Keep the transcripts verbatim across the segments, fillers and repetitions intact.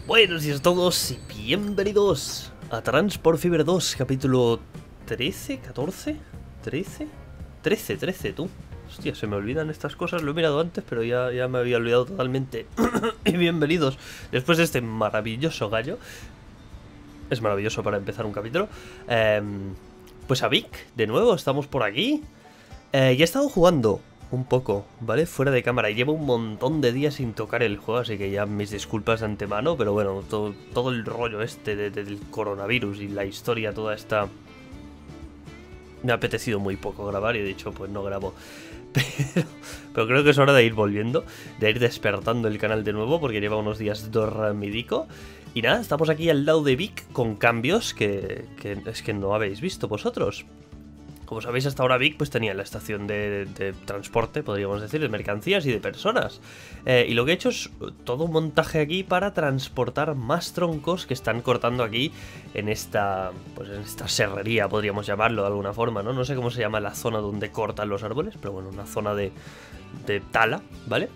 Buenos días a todos y bienvenidos a Transport Fever dos, capítulo trece, catorce, trece, trece, trece, tú. Hostia, se me olvidan estas cosas, lo he mirado antes, pero ya, ya me había olvidado totalmente. Y bienvenidos, después de este maravilloso gallo. Es maravilloso para empezar un capítulo. eh, Pues a Vic, de nuevo, estamos por aquí. eh, Ya he estado jugando un poco, ¿vale? Fuera de cámara. Y llevo un montón de días sin tocar el juego, así que ya mis disculpas de antemano. Pero bueno, todo, todo el rollo este de, de, del coronavirus y la historia, toda esta... Me ha apetecido muy poco grabar y de hecho pues no grabo. Pero, pero creo que es hora de ir volviendo, de ir despertando el canal de nuevo, porque lleva unos días dormidico. Y nada, estamos aquí al lado de Vic con cambios que, que es que no habéis visto vosotros. Como sabéis, hasta ahora Vic pues tenía la estación de, de transporte, podríamos decir, de mercancías y de personas. Eh, y lo que he hecho es todo un montaje aquí para transportar más troncos que están cortando aquí en esta, pues en esta serrería, podríamos llamarlo de alguna forma, ¿no? No sé cómo se llama la zona donde cortan los árboles, pero bueno, una zona de, de tala, ¿vale?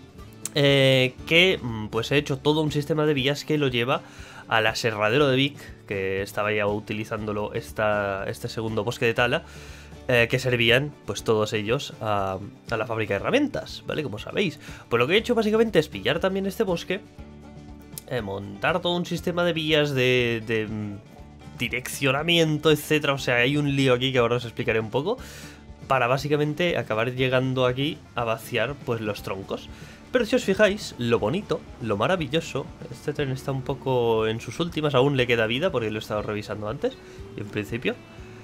Eh, que pues he hecho todo un sistema de vías que lo lleva al aserradero de Vic, que estaba ya utilizándolo esta, este segundo bosque de tala, eh, que servían, pues todos ellos, a, a la fábrica de herramientas, ¿vale? Como sabéis. Pues lo que he hecho básicamente es pillar también este bosque, eh, montar todo un sistema de vías, de, de direccionamiento, etcétera. O sea, hay un lío aquí que ahora os explicaré un poco, para básicamente acabar llegando aquí a vaciar, pues, los troncos. Pero si os fijáis, lo bonito, lo maravilloso, este tren está un poco en sus últimas, aún le queda vida porque lo he estado revisando antes, y en principio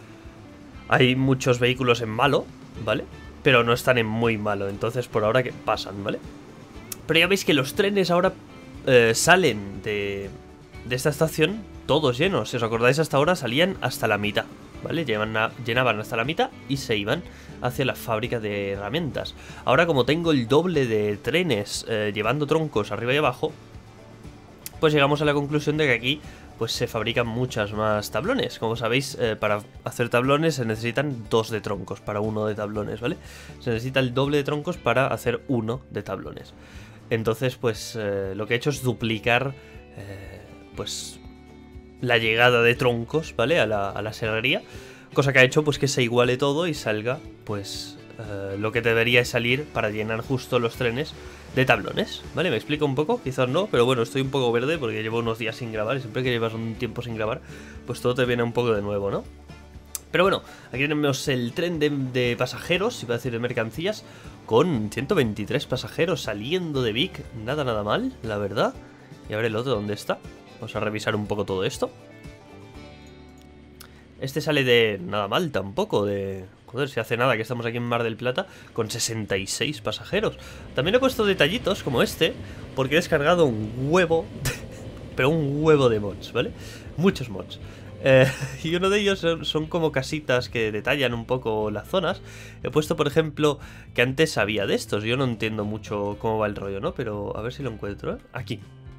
hay muchos vehículos en malo, ¿vale? Pero no están en muy malo, entonces por ahora que pasan, ¿vale? Pero ya veis que los trenes ahora eh, salen de, de esta estación todos llenos. Si os acordáis, hasta ahora salían hasta la mitad, ¿vale? Llevan, llenaban hasta la mitad y se iban hacia la fábrica de herramientas. Ahora, como tengo el doble de trenes eh, llevando troncos arriba y abajo, pues llegamos a la conclusión de que aquí pues se fabrican muchas más tablones. Como sabéis, eh, para hacer tablones se necesitan dos de troncos para uno de tablones, ¿vale? Se necesita el doble de troncos para hacer uno de tablones. Entonces, pues eh, lo que he hecho es duplicar eh, pues la llegada de troncos, ¿vale? A la, a la serrería. Cosa que ha hecho pues que se iguale todo y salga pues uh, lo que debería salir para llenar justo los trenes de tablones, ¿vale? ¿Me explico un poco? Quizás no, pero bueno, estoy un poco verde porque llevo unos días sin grabar y siempre que llevas un tiempo sin grabar pues todo te viene un poco de nuevo, ¿no? Pero bueno, aquí tenemos el tren de, de pasajeros, iba a decir de mercancías, con ciento veintitrés pasajeros saliendo de Vic, nada nada mal, la verdad. Y a ver el otro, ¿dónde está? Vamos a revisar un poco todo esto. Este sale de nada mal tampoco, de... Joder, si hace nada que estamos aquí en Mar del Plata con sesenta y seis pasajeros. También he puesto detallitos como este, porque he descargado un huevo, pero un huevo de mods, ¿vale? Muchos mods. Eh, y uno de ellos son, son como casitas que detallan un poco las zonas. He puesto, por ejemplo, que antes había de estos. Yo no entiendo mucho cómo va el rollo, ¿no? Pero a ver si lo encuentro, ¿eh? Aquí.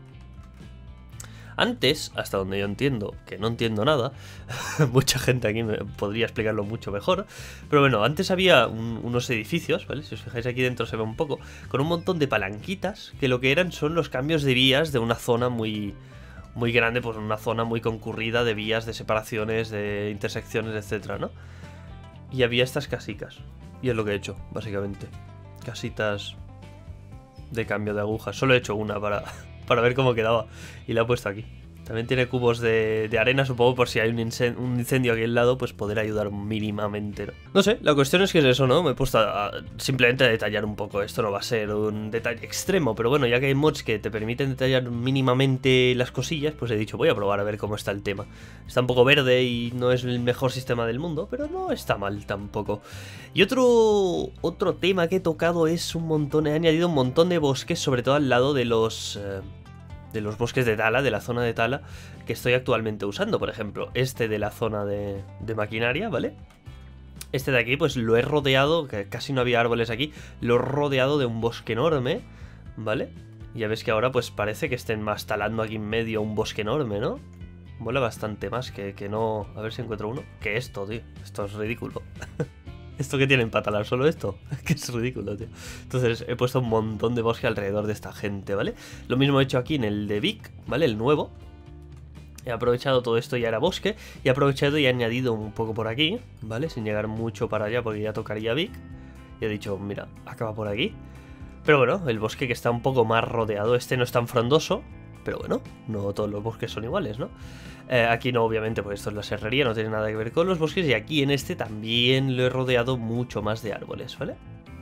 Antes, hasta donde yo entiendo, que no entiendo nada, mucha gente aquí me podría explicarlo mucho mejor, pero bueno, antes había un, unos edificios, ¿vale? Si os fijáis aquí dentro se ve un poco, con un montón de palanquitas, que lo que eran son los cambios de vías de una zona muy, muy grande, pues una zona muy concurrida de vías, de separaciones, de intersecciones, etcétera, ¿no? Y había estas casicas, y es lo que he hecho, básicamente. Casitas de cambio de agujas, solo he hecho una para... para ver cómo quedaba, y la he puesto aquí. También tiene cubos de, de arena, supongo, por si hay un incendio, un incendio aquí al lado, pues poder ayudar mínimamente, ¿no? No sé, la cuestión es que es eso, ¿no? Me he puesto a, a simplemente a detallar un poco. Esto no va a ser un detalle extremo, pero bueno, ya que hay mods que te permiten detallar mínimamente las cosillas, pues he dicho, voy a probar a ver cómo está el tema. Está un poco verde y no es el mejor sistema del mundo, pero no está mal tampoco. Y otro, otro tema que he tocado es un montón, he añadido un montón de bosques, sobre todo al lado de los... Eh, de los bosques de tala, de la zona de tala que estoy actualmente usando. Por ejemplo, este de la zona de, de maquinaria, ¿vale? Este de aquí pues lo he rodeado, que casi no había árboles aquí, lo he rodeado de un bosque enorme, ¿vale? Ya ves que ahora pues parece que estén más talando aquí en medio un bosque enorme, ¿no? Mola bastante más que, que no... A ver si encuentro uno. ¿Qué es esto, tío? Esto es ridículo. ¿Esto que tienen para talar? ¿Solo esto? Que es ridículo, tío. Entonces he puesto un montón de bosque alrededor de esta gente, ¿vale? Lo mismo he hecho aquí en el de Vic, ¿vale? El nuevo. He aprovechado todo esto, ya era bosque. Y he aprovechado y he añadido un poco por aquí, ¿vale? Sin llegar mucho para allá porque ya tocaría Vic. Y he dicho, mira, acaba por aquí. Pero bueno, el bosque que está un poco más rodeado. Este no es tan frondoso, pero bueno, no todos los bosques son iguales, ¿no? Eh, aquí no, obviamente, porque esto es la serrería, no tiene nada que ver con los bosques. Y aquí en este también lo he rodeado mucho más de árboles, ¿vale?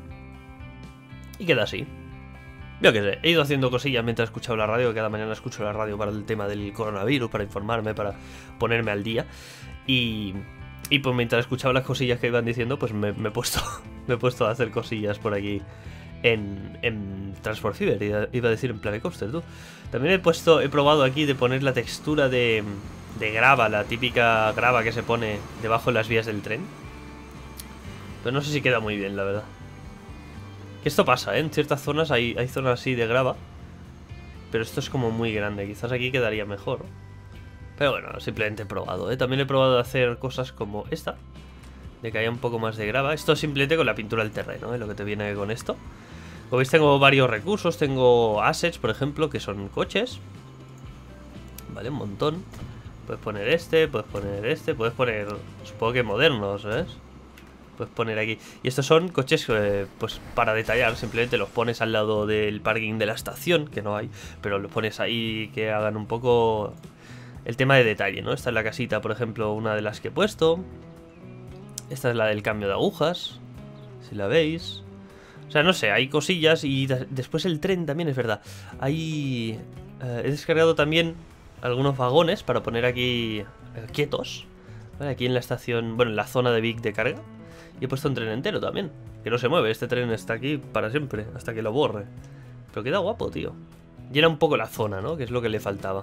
Y queda así. Yo qué sé, he ido haciendo cosillas mientras he escuchado la radio, que cada mañana escucho la radio para el tema del coronavirus, para informarme, para ponerme al día. Y, y pues mientras escuchaba las cosillas que iban diciendo, pues me, me, he, puesto, me he puesto a hacer cosillas por aquí en, en Transport Fever, iba a decir en Planet Coaster, tú. También he puesto, he probado aquí de poner la textura de, de grava, la típica grava que se pone debajo de las vías del tren. Pero no sé si queda muy bien, la verdad. Que esto pasa, ¿eh? En ciertas zonas hay, hay zonas así de grava. Pero esto es como muy grande. Quizás aquí quedaría mejor. Pero bueno, simplemente he probado, ¿eh? También he probado de hacer cosas como esta. De que haya un poco más de grava. Esto simplemente con la pintura del terreno, ¿eh? Lo que te viene con esto. Como veis tengo varios recursos. Tengo assets, por ejemplo, que son coches. Vale, un montón. Puedes poner este, puedes poner este. Puedes poner, supongo que modernos, ¿ves? Puedes poner aquí. Y estos son coches, eh, pues para detallar, simplemente los pones al lado del parking de la estación, que no hay, pero los pones ahí que hagan un poco el tema de detalle, ¿no? Esta es la casita, por ejemplo, una de las que he puesto. Esta es la del cambio de agujas, si la veis. O sea, no sé, hay cosillas. Y después el tren también, es verdad. Hay... Eh, he descargado también algunos vagones para poner aquí eh, quietos, ¿vale? Aquí en la estación, bueno, en la zona de Vic de carga. Y he puesto un tren entero también, que no se mueve. Este tren está aquí para siempre, hasta que lo borre. Pero queda guapo, tío. Llena un poco la zona, ¿no? Que es lo que le faltaba.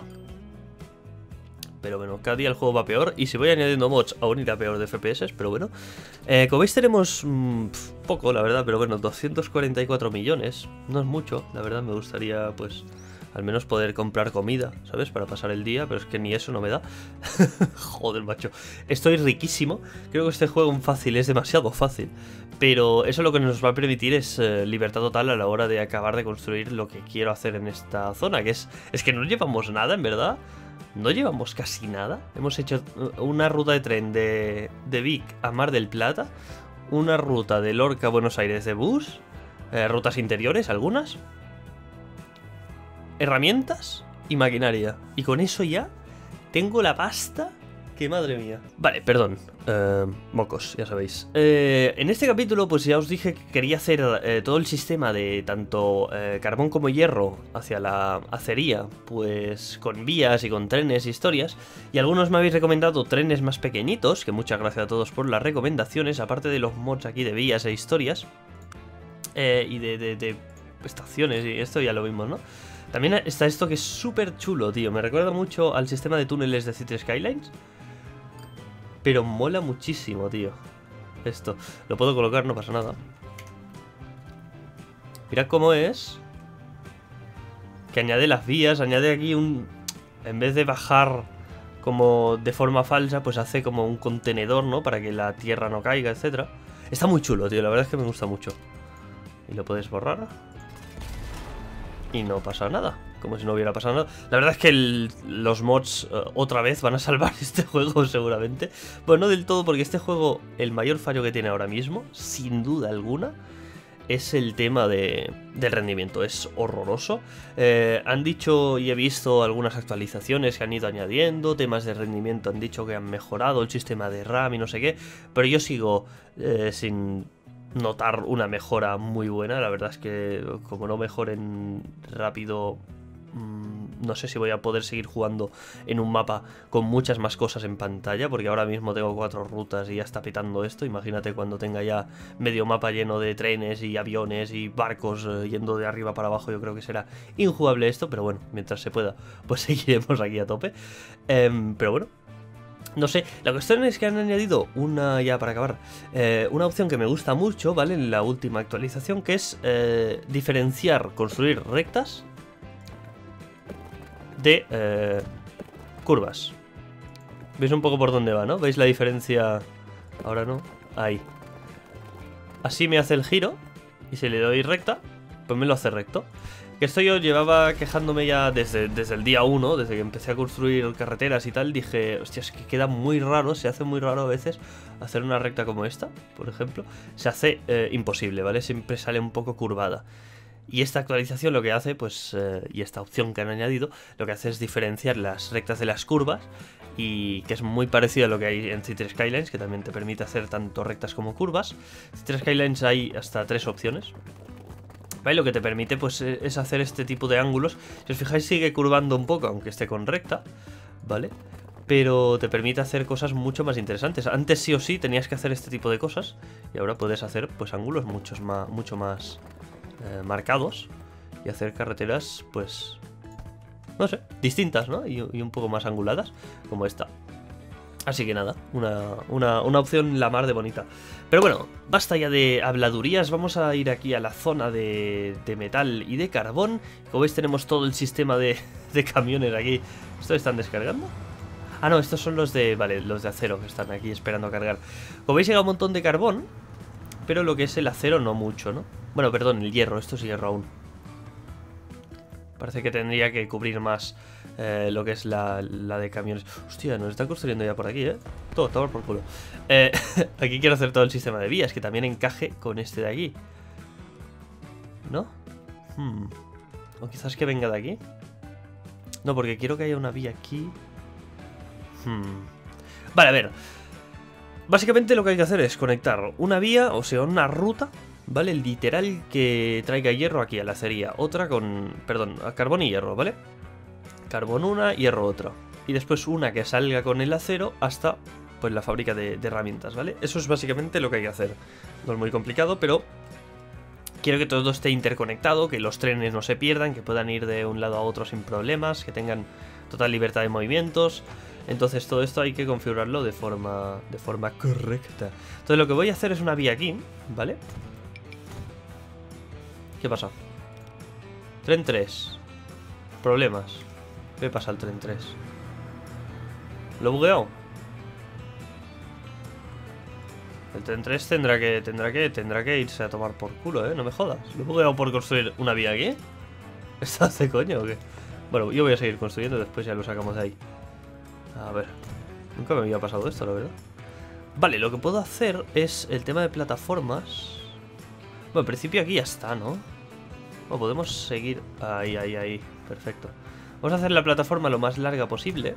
Pero bueno, cada día el juego va peor. Y si voy añadiendo mods, aún irá peor de F P S. Pero bueno, eh, como veis tenemos mmm, poco, la verdad. Pero bueno, doscientos cuarenta y cuatro millones. No es mucho, la verdad. Me gustaría, pues, al menos poder comprar comida, ¿sabes? Para pasar el día, pero es que ni eso no me da. Joder, macho. Estoy riquísimo. Creo que este juego en fácil es demasiado fácil. Pero eso lo que nos va a permitir es eh, libertad total a la hora de acabar de construir lo que quiero hacer en esta zona. Que es, es que no llevamos nada, en verdad. No llevamos casi nada. Hemos hecho una ruta de tren de, de Vic a Mar del Plata. Una ruta de Lorca a Buenos Aires de bus. Eh, rutas interiores, algunas. Herramientas y maquinaria. Y con eso ya tengo la pasta que madre mía. Vale, perdón. Eh, mocos, ya sabéis. Eh, en este capítulo pues ya os dije que quería hacer eh, todo el sistema de tanto eh, carbón como hierro hacia la acería, pues con vías y con trenes y historias. Y algunos me habéis recomendado trenes más pequeñitos, que muchas gracias a todos por las recomendaciones, aparte de los mods aquí de vías e historias. Eh, y de, de, de estaciones y esto ya lo vimos, ¿no? También está esto que es súper chulo, tío. Me recuerda mucho al sistema de túneles de Cities Skylines. Pero mola muchísimo, tío. Esto. Lo puedo colocar, no pasa nada. Mirad cómo es. Que añade las vías, añade aquí un... En vez de bajar como de forma falsa, pues hace como un contenedor, ¿no? Para que la tierra no caiga, etcétera. Está muy chulo, tío. La verdad es que me gusta mucho. Y lo puedes borrar. Y no pasa nada, como si no hubiera pasado nada. La verdad es que el, los mods uh, otra vez van a salvar este juego seguramente. Bueno, no del todo, porque este juego, el mayor fallo que tiene ahora mismo, sin duda alguna, es el tema de, del rendimiento. Es horroroso. eh, Han dicho y he visto algunas actualizaciones que han ido añadiendo. Temas de rendimiento han dicho que han mejorado el sistema de RAM y no sé qué. Pero yo sigo eh, sin... notar una mejora muy buena. La verdad es que como no mejoren rápido, mmm, no sé si voy a poder seguir jugando en un mapa con muchas más cosas en pantalla, porque ahora mismo tengo cuatro rutas y ya está petando esto. Imagínate cuando tenga ya medio mapa lleno de trenes y aviones y barcos eh, yendo de arriba para abajo. Yo creo que será injugable esto, pero bueno, mientras se pueda, pues seguiremos aquí a tope. eh, Pero bueno, no sé, la cuestión es que han añadido una, ya para acabar, eh, una opción que me gusta mucho, ¿vale? En la última actualización, que es eh, diferenciar, construir rectas de eh, curvas. ¿Veis un poco por dónde va, no? ¿Veis la diferencia? Ahora no, ahí. así me hace el giro. Y si le doy recta, pues me lo hace recto. Que esto yo llevaba quejándome ya desde, desde el día uno, desde que empecé a construir carreteras y tal. Dije, hostia, es que queda muy raro, se hace muy raro a veces hacer una recta como esta, por ejemplo. Se hace eh, imposible, ¿vale? Siempre sale un poco curvada. Y esta actualización lo que hace, pues, eh, y esta opción que han añadido, lo que hace es diferenciar las rectas de las curvas. Y que es muy parecido a lo que hay en Cities Skylines, que también te permite hacer tanto rectas como curvas. En Cities Skylines hay hasta tres opciones. ¿Vale? Lo que te permite pues es hacer este tipo de ángulos. Si os fijáis sigue curvando un poco, aunque esté con recta, ¿vale? Pero te permite hacer cosas mucho más interesantes. Antes sí o sí tenías que hacer este tipo de cosas. Y ahora puedes hacer pues ángulos muchos más, mucho más eh, marcados. Y hacer carreteras pues... no sé, distintas, ¿no? Y, y un poco más anguladas, como esta. Así que nada, una, una, una opción la mar de bonita. Pero bueno, basta ya de habladurías. Vamos a ir aquí a la zona de, de metal y de carbón. Como veis tenemos todo el sistema de, de camiones aquí. ¿Estos están descargando? Ah, no, estos son los de... vale, los de acero que están aquí esperando a cargar. Como veis llega un montón de carbón, pero lo que es el acero no mucho, ¿no? Bueno, perdón, el hierro, esto es hierro aún. Parece que tendría que cubrir más eh, lo que es la, la de camiones. Hostia, nos están construyendo ya por aquí, ¿eh? Todo, todo por culo. Eh, aquí quiero hacer todo el sistema de vías, que también encaje con este de aquí. ¿No? Hmm. O quizás que venga de aquí. No, porque quiero que haya una vía aquí. Hmm. Vale, a ver. Básicamente lo que hay que hacer es conectar una vía, o sea, una ruta... ¿vale? Literal que traiga hierro aquí a la acería. Otra con... perdón, a carbón y hierro, ¿vale? Carbón una, hierro otra. Y después una que salga con el acero hasta, pues, la fábrica de, de herramientas, ¿vale? Eso es básicamente lo que hay que hacer. No es muy complicado, pero... quiero que todo esté interconectado, que los trenes no se pierdan, que puedan ir de un lado a otro sin problemas, que tengan total libertad de movimientos. Entonces todo esto hay que configurarlo de forma, de forma correcta. Entonces lo que voy a hacer es una vía aquí, ¿vale? ¿Qué pasa? Tren tres. Problemas. ¿Qué pasa al tren tres? ¿Lo he bugueado? El tren tres tendrá que, tendrá que, tendrá que irse a tomar por culo, ¿eh? No me jodas. ¿Lo he bugueado por construir una vía aquí? ¿Esto hace coño o qué? Bueno, yo voy a seguir construyendo, después ya lo sacamos de ahí. A ver. Nunca me había pasado esto, la verdad. Vale, lo que puedo hacer es el tema de plataformas. Bueno, en principio aquí ya está, ¿no? Bueno, podemos seguir... ahí, ahí, ahí. Perfecto. Vamos a hacer la plataforma lo más larga posible.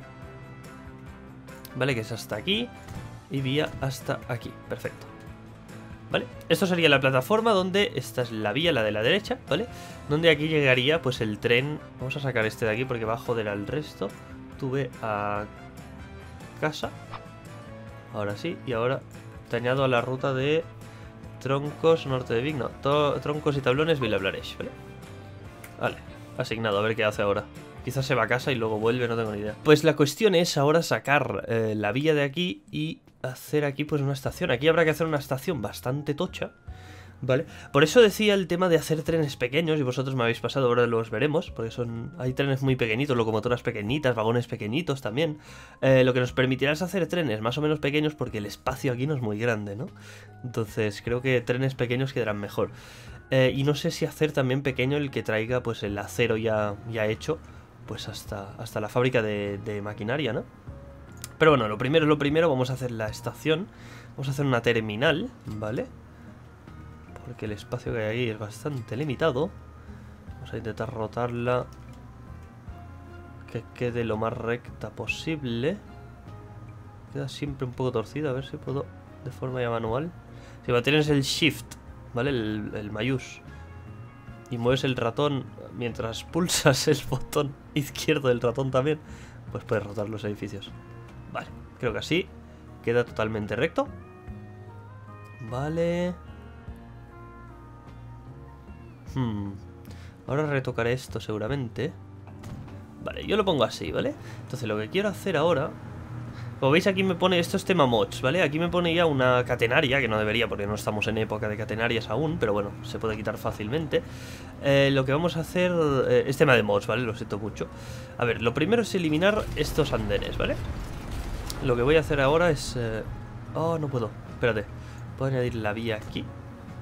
Vale, que es hasta aquí. Y vía hasta aquí. Perfecto. Vale, esto sería la plataforma donde... esta es la vía, la de la derecha, ¿vale? Donde aquí llegaría, pues, el tren... vamos a sacar este de aquí porque va a joder al resto. Tuve a... casa. Ahora sí, y ahora te añado a la ruta de... troncos norte de Vic, no, troncos y tablones Vilablaresh, ¿vale? Vale, asignado, a ver qué hace ahora. Quizás se va a casa y luego vuelve, no tengo ni idea. Pues la cuestión es ahora sacar eh, la vía de aquí y hacer aquí pues una estación. Aquí habrá que hacer una estación bastante tocha, ¿vale? Por eso decía el tema de hacer trenes pequeños, y vosotros me habéis pasado, ahora los veremos, porque son hay trenes muy pequeñitos, locomotoras pequeñitas, vagones pequeñitos también. Eh, lo que nos permitirá es hacer trenes más o menos pequeños porque el espacio aquí no es muy grande, ¿no? Entonces creo que trenes pequeños quedarán mejor. Eh, y no sé si hacer también pequeño el que traiga pues el acero ya, ya hecho, pues hasta, hasta la fábrica de, de maquinaria, ¿no? Pero bueno, lo primero es lo primero, vamos a hacer la estación, vamos a hacer una terminal, ¿vale? Porque el espacio que hay ahí es bastante limitado. Vamos a intentar rotarla que quede lo más recta posible. Queda siempre un poco torcida, a ver si puedo de forma ya manual. Si mantienes el shift, ¿vale? El, el mayús, y mueves el ratón mientras pulsas el botón izquierdo del ratón también, pues puedes rotar los edificios. Vale, creo que así queda totalmente recto. Vale. Hmm. Ahora retocaré esto seguramente. Vale, yo lo pongo así, ¿vale? Entonces lo que quiero hacer ahora... como veis aquí me pone, esto es tema mods, ¿vale? Aquí me pone ya una catenaria, que no debería porque no estamos en época de catenarias aún, pero bueno, se puede quitar fácilmente. Eh, lo que vamos a hacer eh, es tema de mods, ¿vale? Lo siento mucho. A ver, lo primero es eliminar estos andenes, ¿vale? Lo que voy a hacer ahora es... Eh... oh, no puedo, espérate. Puedo añadir la vía aquí.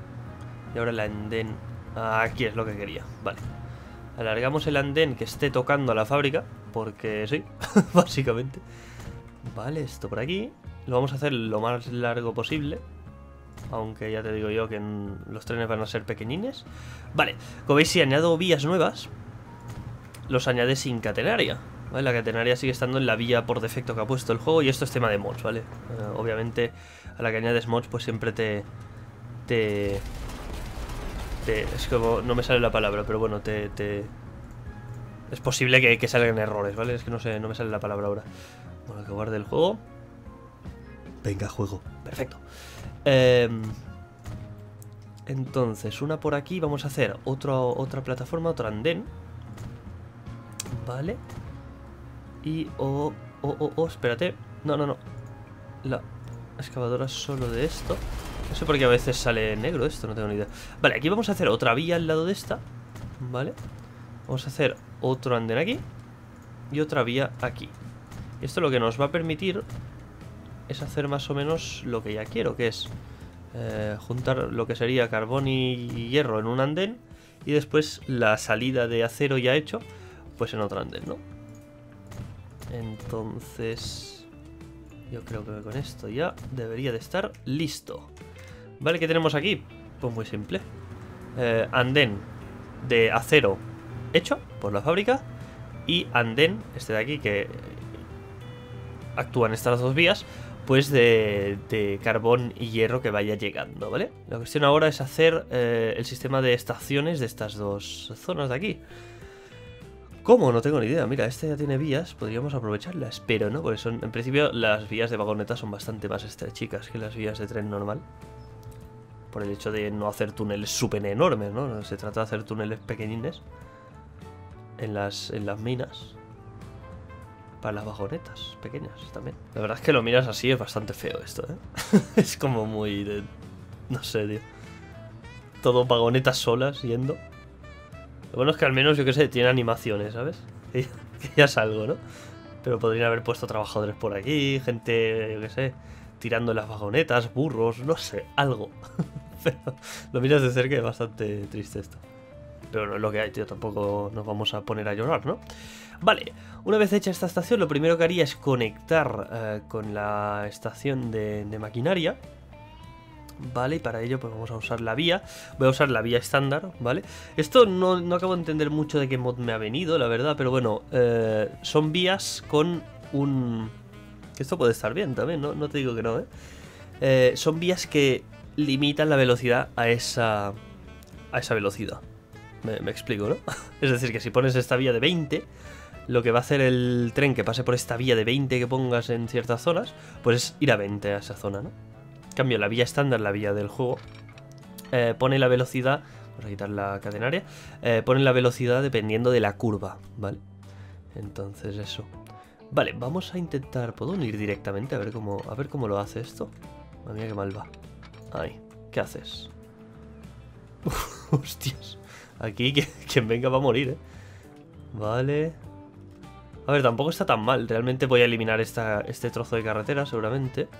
Y ahora el andén. Aquí es lo que quería. Vale. Alargamos el andén que esté tocando a la fábrica. Porque sí, básicamente. Vale, esto por aquí. Lo vamos a hacer lo más largo posible. Aunque ya te digo yo que los trenes van a ser pequeñines. Vale, como veis, si añado vías nuevas, los añade sin catenaria. ¿Vale? La catenaria sigue estando en la vía por defecto que ha puesto el juego. Y esto es tema de mods, ¿vale? Uh, obviamente, a la que añades mods, pues siempre te... Te... te es como... No me sale la palabra, pero bueno, te... te es posible que, que salgan errores, ¿vale? Es que no sé, no me sale la palabra ahora. Bueno, que guarde el juego. Venga, juego. Perfecto. Eh, entonces, una por aquí. Vamos a hacer otro, otra plataforma, otro andén. Vale. Y... Oh, oh, oh, oh, espérate. No, no, no. La excavadora solo de esto. No sé por qué a veces sale negro esto, no tengo ni idea. Vale, aquí vamos a hacer otra vía al lado de esta. Vale. Vamos a hacer otro andén aquí. Y otra vía aquí. Y esto lo que nos va a permitir es hacer más o menos lo que ya quiero, que es eh, juntar lo que sería carbón y hierro en un andén. Y después la salida de acero ya hecho, pues en otro andén, ¿no? Entonces, yo creo que con esto ya debería de estar listo. Vale, ¿qué tenemos aquí? Pues muy simple. Eh, andén de acero hecho por la fábrica. Y andén, este de aquí, que actúan estas dos vías, pues de, de carbón y hierro que vaya llegando, ¿vale? La cuestión ahora es hacer eh, el sistema de estaciones de estas dos zonas de aquí. ¿Cómo? No tengo ni idea. Mira, este ya tiene vías, podríamos aprovecharlas, pero no, porque son, en principio las vías de vagoneta son bastante más estrechicas que las vías de tren normal. Por el hecho de no hacer túneles súper enormes, ¿no? Se trata de hacer túneles pequeñines en las, en las minas. Para las vagonetas pequeñas también. La verdad es que lo miras así, es bastante feo esto, ¿eh? Es como muy de... No sé, tío. Todo vagonetas solas yendo. Lo bueno es que al menos, yo que sé, tiene animaciones, ¿sabes? Que ya es algo, ¿no? Pero podrían haber puesto trabajadores por aquí, gente, yo que sé, tirando las vagonetas, burros, no sé, algo. Pero lo miras de cerca y es bastante triste esto. Pero no es lo que hay, tío, tampoco nos vamos a poner a llorar, ¿no? Vale, una vez hecha esta estación, lo primero que haría es conectar eh, con la estación de, de maquinaria. Vale, y para ello pues vamos a usar la vía. Voy a usar la vía estándar, ¿vale? Esto no, no acabo de entender mucho de qué mod me ha venido, la verdad, pero bueno, eh, son vías con un... Que esto puede estar bien también, ¿no? No te digo que no, ¿eh? eh son vías que limitan la velocidad a esa, a esa velocidad. Me, me explico, ¿no? Es decir, que si pones esta vía de veinte, lo que va a hacer el tren que pase por esta vía de veinte que pongas en ciertas zonas, pues es ir a veinte a esa zona, ¿no? En cambio, la vía estándar, la vía del juego, eh, pone la velocidad... Vamos a quitar la catenaria. Eh, pone la velocidad dependiendo de la curva, ¿vale? Entonces eso. Vale, vamos a intentar... ¿Puedo unir directamente? A ver cómo, a ver cómo lo hace esto. Madre mía, qué mal va. Ahí, ¿qué haces? Uf, hostias. Aquí que, quien venga va a morir, ¿eh? Vale. A ver, tampoco está tan mal. Realmente voy a eliminar esta, este trozo de carretera, seguramente.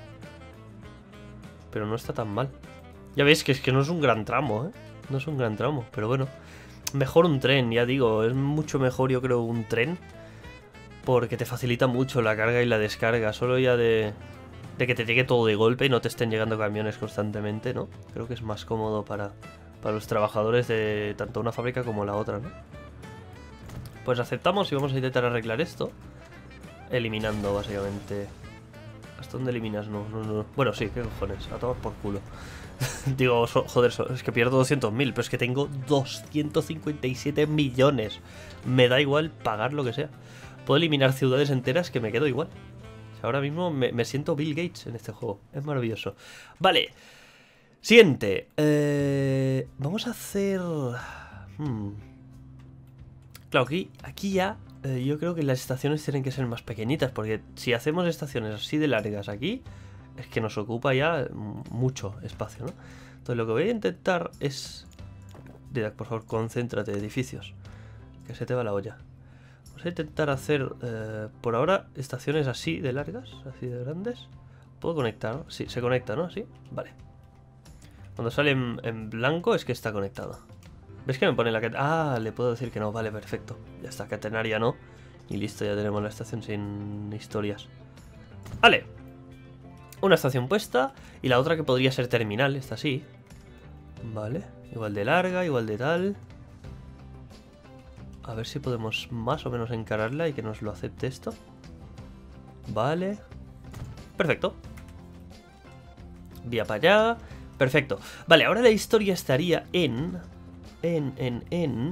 Pero no está tan mal. Ya veis que es que no es un gran tramo, ¿eh? No es un gran tramo, pero bueno. Mejor un tren, ya digo. Es mucho mejor, yo creo, un tren. Porque te facilita mucho la carga y la descarga. Solo ya de, de que te llegue todo de golpe y no te estén llegando camiones constantemente, ¿no? Creo que es más cómodo para... para los trabajadores de tanto una fábrica como la otra, ¿no? Pues aceptamos y vamos a intentar arreglar esto. Eliminando, básicamente. ¿Hasta dónde eliminas? No, no, no. Bueno, sí, qué cojones. A tomar por culo. Digo, so, joder, so, es que pierdo doscientos mil, pero es que tengo doscientos cincuenta y siete millones. Me da igual pagar lo que sea. Puedo eliminar ciudades enteras que me quedo igual. O sea, ahora mismo me, me siento Bill Gates en este juego. Es maravilloso. Vale. Siguiente. Eh, vamos a hacer... Hmm. Claro, aquí, aquí ya eh, yo creo que las estaciones tienen que ser más pequeñitas. Porque si hacemos estaciones así de largas aquí, es que nos ocupa ya mucho espacio, ¿no? Entonces lo que voy a intentar es... Didac, por favor, concéntrate, edificios. Que se te va la olla. Vamos a intentar hacer, eh, por ahora, estaciones así de largas, así de grandes. ¿Puedo conectar? Sí, se conecta, ¿no? Sí, vale. Cuando sale en, en blanco es que está conectado. ¿Ves que me pone la que... Ah, le puedo decir que no, vale, perfecto. Ya está, catenaria no. Y listo, ya tenemos la estación sin historias. Vale. Una estación puesta. Y la otra que podría ser terminal, esta sí. Vale, igual de larga, igual de tal. A ver si podemos más o menos encararla y que nos lo acepte esto. Vale. Perfecto. Vía para allá. Perfecto. Vale, ahora la historia estaría en... En, en, en...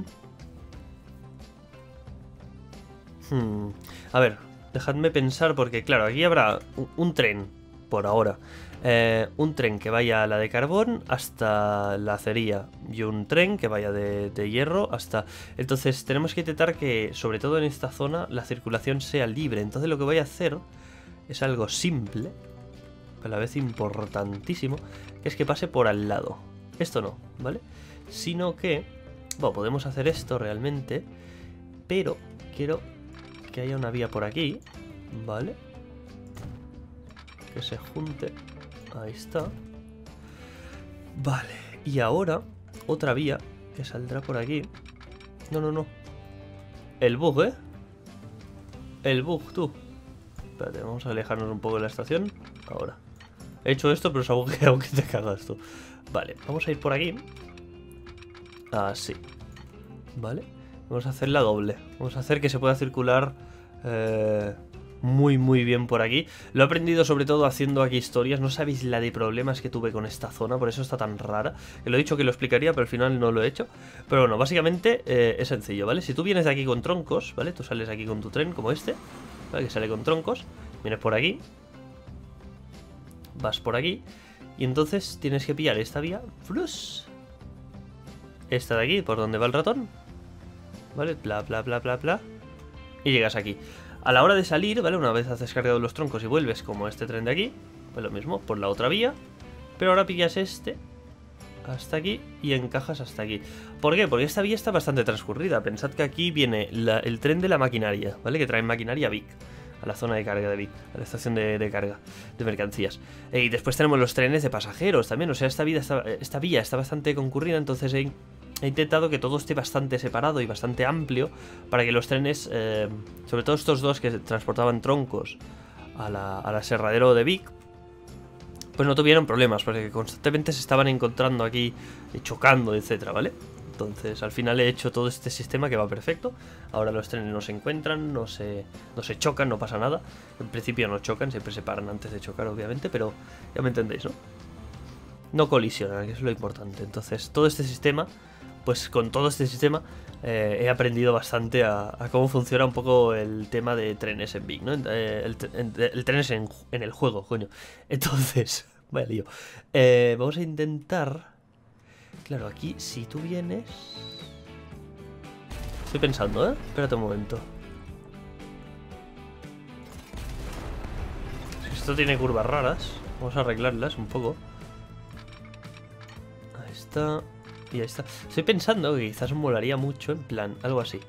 Hmm. A ver, dejadme pensar porque, claro, aquí habrá un, un tren, por ahora. Eh, un tren que vaya a la de carbón hasta la acería. Y un tren que vaya de, de hierro hasta... Entonces tenemos que intentar que, sobre todo en esta zona, la circulación sea libre. Entonces lo que voy a hacer es algo simple, pero a la vez importantísimo, que es que pase por al lado. Esto no, ¿vale? Sino que, bueno, podemos hacer esto realmente, pero quiero que haya una vía por aquí, ¿vale? Que se junte. Ahí está. Vale, y ahora otra vía que saldrá por aquí. No, no, no. El bug, ¿eh? El bug, tú. Espérate, vamos a alejarnos un poco de la estación. Ahora. He hecho esto, pero se ha bugueado que te cagas tú. Vale, vamos a ir por aquí. Así. Vale. Vamos a hacer la doble. Vamos a hacer que se pueda circular eh, muy, muy bien por aquí. Lo he aprendido sobre todo haciendo aquí historias. No sabéis la de problemas que tuve con esta zona. Por eso está tan rara. Que lo he dicho que lo explicaría, pero al final no lo he hecho. Pero bueno, básicamente eh, es sencillo, ¿vale? Si tú vienes de aquí con troncos, ¿vale? Tú sales aquí con tu tren como este, ¿vale? Que sale con troncos. Vienes por aquí. Vas por aquí. Y entonces tienes que pillar esta vía. ¡Flus! Esta de aquí, por donde va el ratón. ¿Vale? Bla, bla, bla, bla, bla. Y llegas aquí. A la hora de salir, ¿vale? Una vez has cargado los troncos y vuelves como este tren de aquí, pues lo mismo, por la otra vía. Pero ahora pillas este hasta aquí y encajas hasta aquí. ¿Por qué? Porque esta vía está bastante transcurrida. Pensad que aquí viene la, el tren de la maquinaria, ¿vale? Que trae maquinaria Vic a la zona de carga de Vic, a la estación de, de carga de mercancías. E, y después tenemos los trenes de pasajeros también. O sea, esta, vida está, esta vía está bastante concurrida, entonces he, he intentado que todo esté bastante separado y bastante amplio para que los trenes, eh, sobre todo estos dos que transportaban troncos a la, al aserradero de Vic, pues no tuvieron problemas, porque constantemente se estaban encontrando aquí, chocando, etcétera, ¿vale? Entonces al final he hecho todo este sistema que va perfecto. Ahora los trenes no se encuentran, no se, no se chocan, no pasa nada. En principio no chocan, siempre se paran antes de chocar, obviamente, pero ya me entendéis, ¿no? No colisionan, que es lo importante. Entonces todo este sistema, pues con todo este sistema eh, he aprendido bastante a, a cómo funciona un poco el tema de trenes en Vic, ¿no? Eh, el, el, el trenes en, en el juego, coño. Entonces, vaya lío. Eh, vamos a intentar... Claro, aquí si tú vienes... Estoy pensando, ¿eh? Espérate un momento. Esto tiene curvas raras. Vamos a arreglarlas un poco. Ahí está. Y ahí está. Estoy pensando que quizás molaría mucho, en plan, algo así.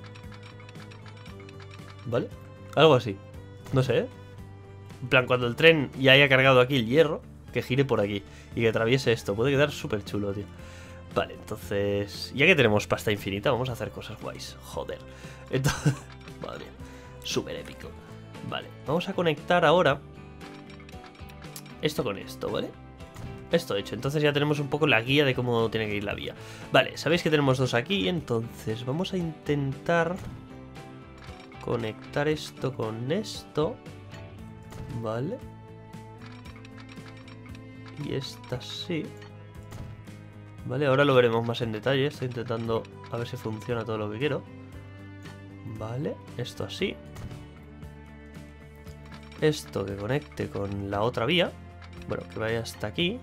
¿Vale? Algo así. No sé, ¿eh? En plan, cuando el tren ya haya cargado aquí el hierro, que gire por aquí y que atraviese esto. Puede quedar súper chulo, tío. Vale, entonces... Ya que tenemos pasta infinita, vamos a hacer cosas guays. Joder. Entonces... Madre mía. Súper épico. Vale, vamos a conectar ahora esto con esto, ¿vale? Esto hecho, entonces ya tenemos un poco la guía de cómo tiene que ir la vía. Vale, sabéis que tenemos dos aquí, entonces vamos a intentar conectar esto con esto. Vale. Y esta sí. Vale, ahora lo veremos más en detalle. Estoy intentando a ver si funciona todo lo que quiero. Vale, esto así. Esto que conecte con la otra vía. Bueno, que vaya hasta aquí.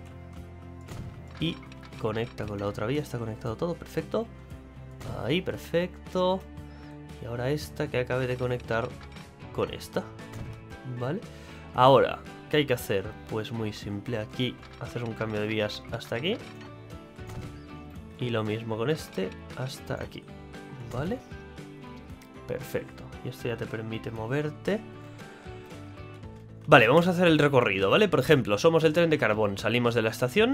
Y conecta con la otra vía. Está conectado todo, perfecto. Ahí, perfecto. Y ahora esta que acabe de conectar con esta. Vale. Ahora, ¿qué hay que hacer? Pues muy simple. Aquí hacer un cambio de vías hasta aquí. Y lo mismo con este hasta aquí. ¿Vale? Perfecto. Y esto ya te permite moverte. Vale, vamos a hacer el recorrido, ¿vale? Por ejemplo, somos el tren de carbón. Salimos de la estación,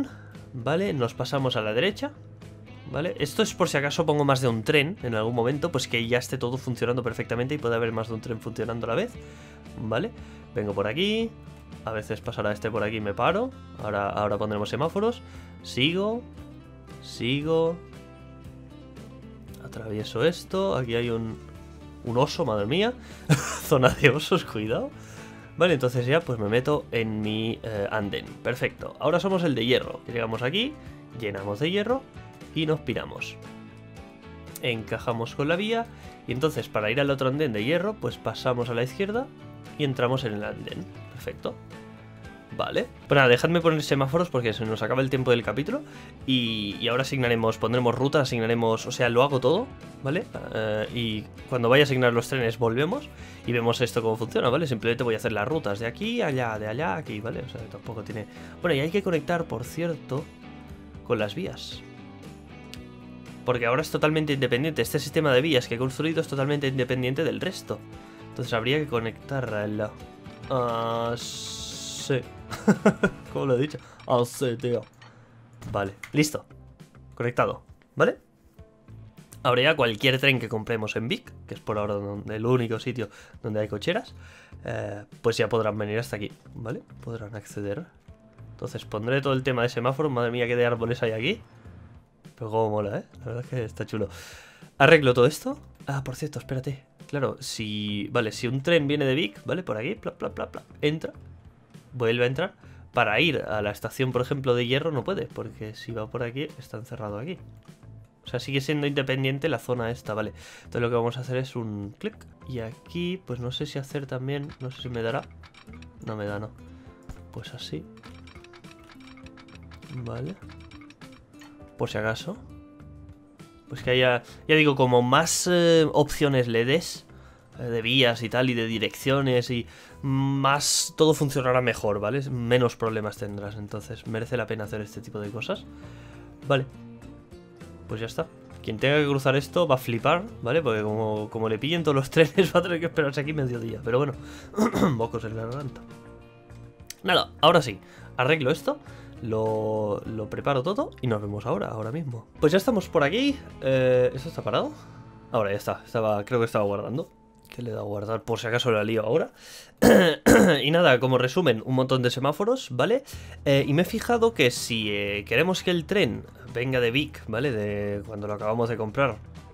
Vale, nos pasamos a la derecha. Vale, esto es por si acaso pongo más de un tren en algún momento, pues que ya esté todo funcionando perfectamente y puede haber más de un tren funcionando a la vez. Vale, vengo por aquí. A veces pasará este por aquí y me paro. Ahora, ahora pondremos semáforos. Sigo. Sigo. Atravieso esto. Aquí hay un, un oso, madre mía. Zona de osos, cuidado. Vale, entonces ya pues me meto en mi eh, andén. Perfecto. Ahora somos el de hierro. Llegamos aquí, llenamos de hierro y nos piramos. Encajamos con la vía y entonces para ir al otro andén de hierro pues pasamos a la izquierda y entramos en el andén. Perfecto. Vale. Pues nada, dejadme poner semáforos porque se nos acaba el tiempo del capítulo. Y, y ahora asignaremos, pondremos rutas, asignaremos, o sea, lo hago todo, ¿vale? Uh, y cuando vaya a asignar los trenes volvemos y vemos esto cómo funciona, ¿vale? Simplemente voy a hacer las rutas de aquí, allá, de allá, aquí, ¿vale? O sea, tampoco tiene... Bueno, y hay que conectar, por cierto, con las vías. Porque ahora es totalmente independiente. Este sistema de vías que he construido es totalmente independiente del resto. Entonces habría que conectarla. Ah, uh, sí. ¿Cómo lo he dicho? Ah, sí, tío. Vale, listo. Conectado, ¿vale? Ahora ya cualquier tren que compremos en Vic, que es por ahora donde, el único sitio donde hay cocheras, eh, pues ya podrán venir hasta aquí, ¿vale? Podrán acceder. Entonces pondré todo el tema de semáforos. Madre mía, qué de árboles hay aquí. Pero como mola, ¿eh? La verdad es que está chulo. Arreglo todo esto. Ah, por cierto, espérate. Claro, si... Vale, si un tren viene de Vic, ¿vale? Por aquí, bla, bla, bla, bla. Entra. Vuelve a entrar. Para ir a la estación, por ejemplo, de hierro no puede. Porque si va por aquí, está encerrado aquí. O sea, sigue siendo independiente la zona esta, ¿vale? Entonces lo que vamos a hacer es un clic. Y aquí, pues no sé si hacer también... No sé si me dará. No me da, no. Pues así. Vale. Por si acaso. Pues que haya, ya digo, como más eh, opciones le des eh, de vías y tal, y de direcciones, y más todo funcionará mejor, ¿vale? Menos problemas tendrás, entonces merece la pena hacer este tipo de cosas. Vale. Pues ya está. Quien tenga que cruzar esto va a flipar, ¿vale? Porque como, como le pillen todos los trenes va a tener que esperarse aquí mediodía. Pero bueno, bocos en la garganta. Nada, ahora sí, arreglo esto. Lo, lo preparo todo y nos vemos ahora, ahora mismo. Pues ya estamos por aquí. eh, ¿Esto está parado? Ahora ya está, estaba, creo que estaba guardando. Que le he dado a guardar por si acaso la lío ahora. Y nada, como resumen, un montón de semáforos, ¿vale? Eh, y me he fijado que si eh, queremos que el tren venga de Vic, ¿vale? De cuando lo acabamos de comprar.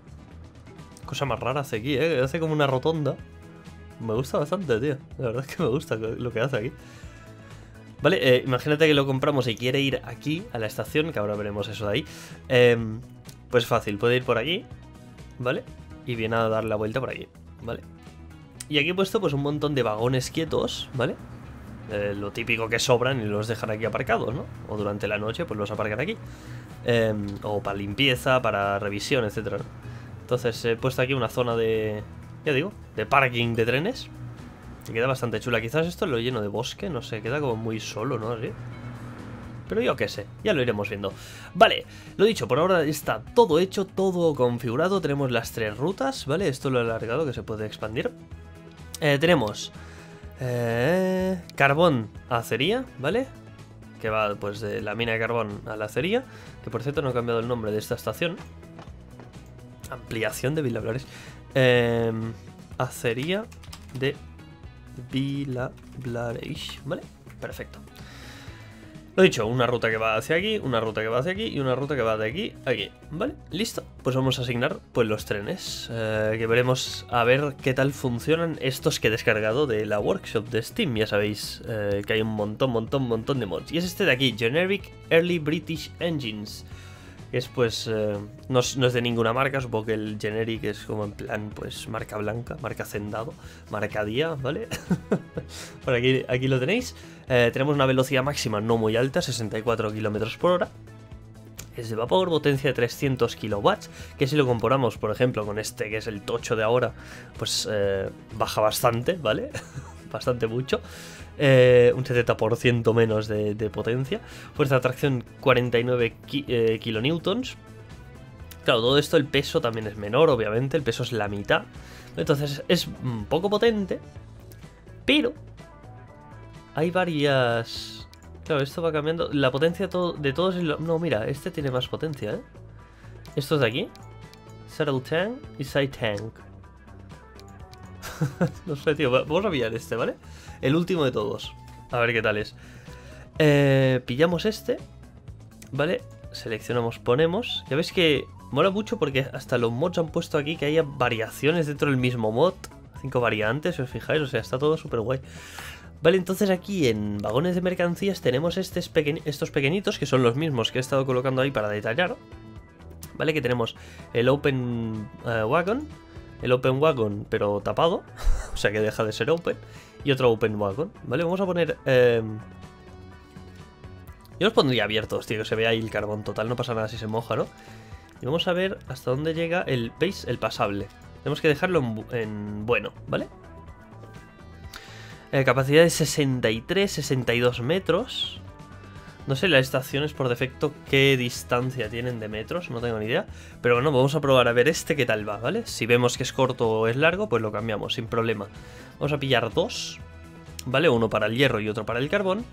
Cosa más rara hace aquí, ¿eh? Hace como una rotonda. Me gusta bastante, tío. La verdad es que me gusta lo que hace aquí. Vale, eh, imagínate que lo compramos y quiere ir aquí, a la estación, que ahora veremos eso de ahí. Eh, pues fácil, puede ir por aquí, ¿vale? Y viene a dar la vuelta por aquí, ¿vale? Y aquí he puesto pues un montón de vagones quietos, ¿vale? Eh, lo típico que sobran y los dejan aquí aparcados, ¿no? O durante la noche pues los aparcan aquí. Eh, o para limpieza, para revisión, etcétera. Entonces he puesto aquí una zona de, ya digo, de parking de trenes. Que queda bastante chula. Quizás esto lo lleno de bosque, no sé, queda como muy solo, ¿no? Así. Pero yo qué sé, ya lo iremos viendo. Vale, lo dicho, por ahora está todo hecho, todo configurado. Tenemos las tres rutas, ¿vale? Esto lo he alargado, que se puede expandir. eh, Tenemos eh, carbón a acería, ¿vale? Que va pues de la mina de carbón a la acería. Que por cierto no he cambiado el nombre de esta estación. Ampliación de Vilablares. eh, Acería de Vilablares, ¿vale? Perfecto. Lo dicho, una ruta que va hacia aquí, una ruta que va hacia aquí y una ruta que va de aquí a aquí, ¿vale? Listo, pues vamos a asignar pues los trenes, eh, que veremos a ver qué tal funcionan estos que he descargado de la workshop de Steam. Ya sabéis eh, que hay un montón, montón, montón de mods. Y es este de aquí, Generic Early British Engines. Es pues, eh, no, es, no es de ninguna marca, supongo que el generic es como en plan, pues, marca blanca, marca hacendado, marca día, ¿vale? Por aquí, aquí lo tenéis. Eh, tenemos una velocidad máxima no muy alta, sesenta y cuatro kilómetros por hora. Es de vapor, potencia de trescientos kilowatts, que si lo comparamos, por ejemplo, con este, que es el tocho de ahora, pues eh, baja bastante, ¿vale? Bastante mucho. Eh, un setenta por ciento menos de, de potencia. Fuerza de atracción cuarenta y nueve ki, eh, kilonewtons. Claro, todo esto, el peso también es menor, obviamente. El peso es la mitad. Entonces es un poco potente. Pero hay varias Claro, esto va cambiando. La potencia to de todos... Lo... No, mira, este tiene más potencia, ¿eh? Estos de aquí. Saddle Tank y Side Tank. No sé, tío. Vamos a pillar este, ¿vale? El último de todos. A ver qué tal es. Eh, pillamos este. ¿Vale? Seleccionamos, ponemos. Ya veis que mola mucho porque hasta los mods han puesto aquí que haya variaciones dentro del mismo mod. Cinco variantes, si os fijáis. O sea, está todo súper guay. Vale, entonces aquí en vagones de mercancías tenemos estos, peque estos pequeñitos, que son los mismos que he estado colocando ahí para detallar. Vale, que tenemos el Open uh, Wagon, el Open Wagon pero tapado, o sea que deja de ser Open, y otro Open Wagon. Vale, vamos a poner... Eh... Yo los pondría abiertos, tío, que se vea ahí el carbón total, no pasa nada si se moja, ¿no? Y vamos a ver hasta dónde llega el, ¿veis? El pasable. Tenemos que dejarlo en, en bueno, ¿vale? Eh, capacidad de sesenta y tres, sesenta y dos metros. No sé las estaciones por defecto qué distancia tienen de metros, no tengo ni idea. Pero bueno, vamos a probar a ver este qué tal va, ¿vale? Si vemos que es corto o es largo, pues lo cambiamos, sin problema. Vamos a pillar dos, ¿vale? Uno para el hierro y otro para el carbón.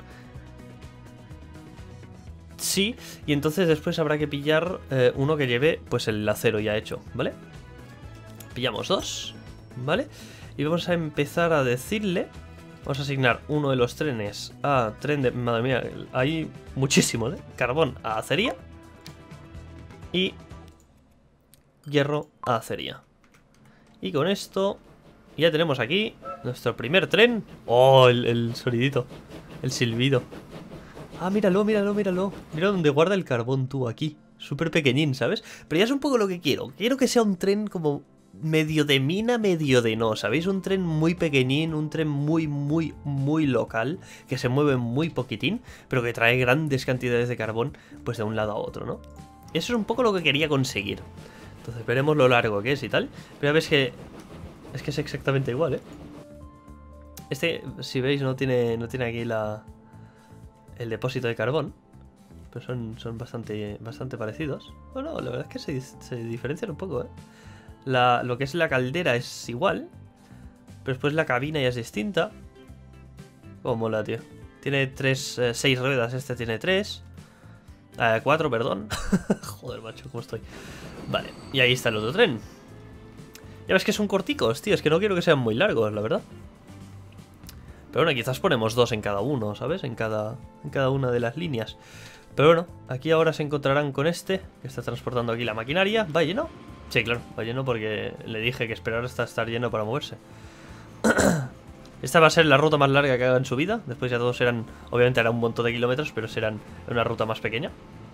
Sí, y entonces después habrá que pillar eh, uno que lleve pues el acero ya hecho, ¿vale? Pillamos dos, ¿vale? Y vamos a empezar a decirle... Vamos a asignar uno de los trenes a tren de... Madre mía, hay muchísimo, ¿eh? Carbón a acería. Y hierro a acería. Y con esto ya tenemos aquí nuestro primer tren. ¡Oh! El, el sonidito. El silbido. Ah, míralo, míralo, míralo. Mira donde guarda el carbón tú, aquí. Súper pequeñín, ¿sabes? Pero ya es un poco lo que quiero. Quiero que sea un tren como... medio de mina, medio de no, ¿sabéis? Un tren muy pequeñín, un tren muy, muy, muy local, que se mueve muy poquitín, pero que trae grandes cantidades de carbón, pues de un lado a otro, ¿no? Eso es un poco lo que quería conseguir. Entonces veremos lo largo que es y tal, pero ya ves que es que es exactamente igual, ¿eh? Este, si veis, no tiene, no tiene aquí la el depósito de carbón, pero son, son bastante, bastante parecidos. Bueno, la verdad es que se, se diferencian un poco, ¿eh? La, lo que es la caldera es igual, pero después la cabina ya es distinta. Oh, mola, tío. Tiene tres, eh, seis ruedas, este tiene tres. Eh, cuatro, perdón. Joder, macho, ¿cómo estoy? Vale, y ahí está el otro tren. Ya ves que son corticos, tío, es que no quiero que sean muy largos, la verdad. Pero bueno, quizás ponemos dos en cada uno, ¿sabes? En cada, en cada una de las líneas. Pero bueno, aquí ahora se encontrarán con este, que está transportando aquí la maquinaria. ¿Va lleno? Sí, claro, va lleno porque le dije que esperar hasta estar lleno para moverse. Esta va a ser la ruta más larga que haga en su vida. Después ya todos serán, obviamente hará un montón de kilómetros, pero serán una ruta más pequeña.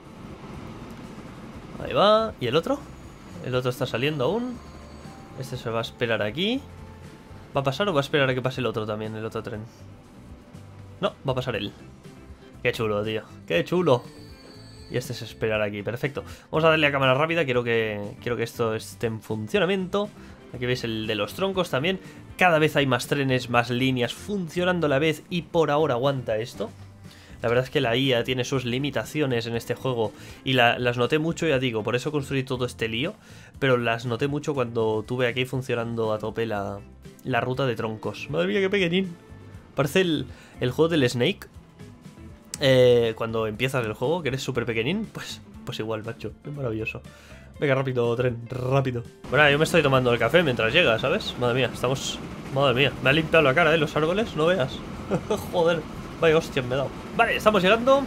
Ahí va. ¿Y el otro? El otro está saliendo aún. Este se va a esperar aquí. ¿Va a pasar o va a esperar a que pase el otro también, el otro tren? No, va a pasar él. Qué chulo, tío. Qué chulo. Y este es esperar aquí, perfecto. Vamos a darle a cámara rápida, quiero que, quiero que esto esté en funcionamiento. Aquí veis el de los troncos también. Cada vez hay más trenes, más líneas funcionando a la vez y por ahora aguanta esto. La verdad es que la I A tiene sus limitaciones en este juego y la, las noté mucho, ya digo, por eso construí todo este lío. Pero las noté mucho cuando tuve aquí funcionando a tope la, la ruta de troncos. Madre mía, qué pequeñín. Parece el, el juego del Snake. Eh, cuando empiezas el juego, que eres súper pequeñín, pues, pues igual, macho, es maravilloso. Venga, rápido, tren, rápido. Bueno, yo me estoy tomando el café mientras llega, ¿sabes? Madre mía, estamos... Madre mía, me ha limpiado la cara, ¿eh? Los árboles, no veas. Joder, vaya hostia me he dado. Vale, estamos llegando.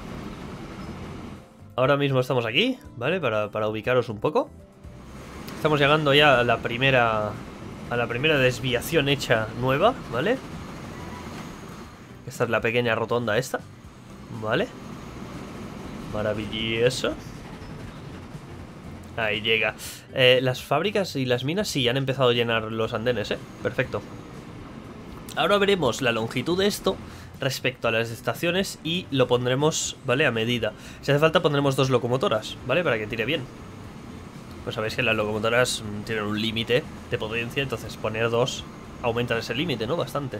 Ahora mismo estamos aquí, ¿vale? Para, para ubicaros un poco. Estamos llegando ya a la primera... A la primera desviación hecha nueva, ¿vale? Esta es la pequeña rotonda esta. Vale. Maravilloso. Ahí llega. eh, Las fábricas y las minas sí han empezado a llenar los andenes, eh. Perfecto. Ahora veremos la longitud de esto respecto a las estaciones y lo pondremos, ¿vale? A medida. Si hace falta pondremos dos locomotoras, ¿vale? Para que tire bien. Pues sabéis que las locomotoras tienen un límite de potencia, entonces poner dos aumenta ese límite, ¿no? Bastante.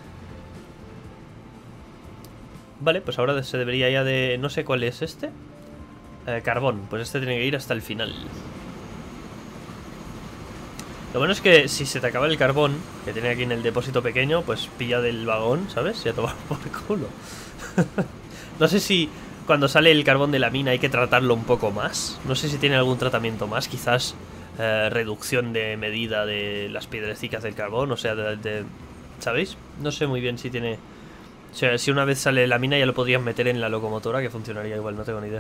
Vale, pues ahora se debería ya de... No sé cuál es este. Eh, carbón, pues este tiene que ir hasta el final. Lo bueno es que si se te acaba el carbón, que tiene aquí en el depósito pequeño, pues pilla del vagón, ¿sabes? Y a tomar por culo. No sé si cuando sale el carbón de la mina hay que tratarlo un poco más. No sé si tiene algún tratamiento más. Quizás eh, reducción de medida de las piedrecicas del carbón. O sea, de, de, ¿sabéis? No sé muy bien si tiene... O sea, si una vez sale la mina ya lo podrían meter en la locomotora, que funcionaría igual, no tengo ni idea.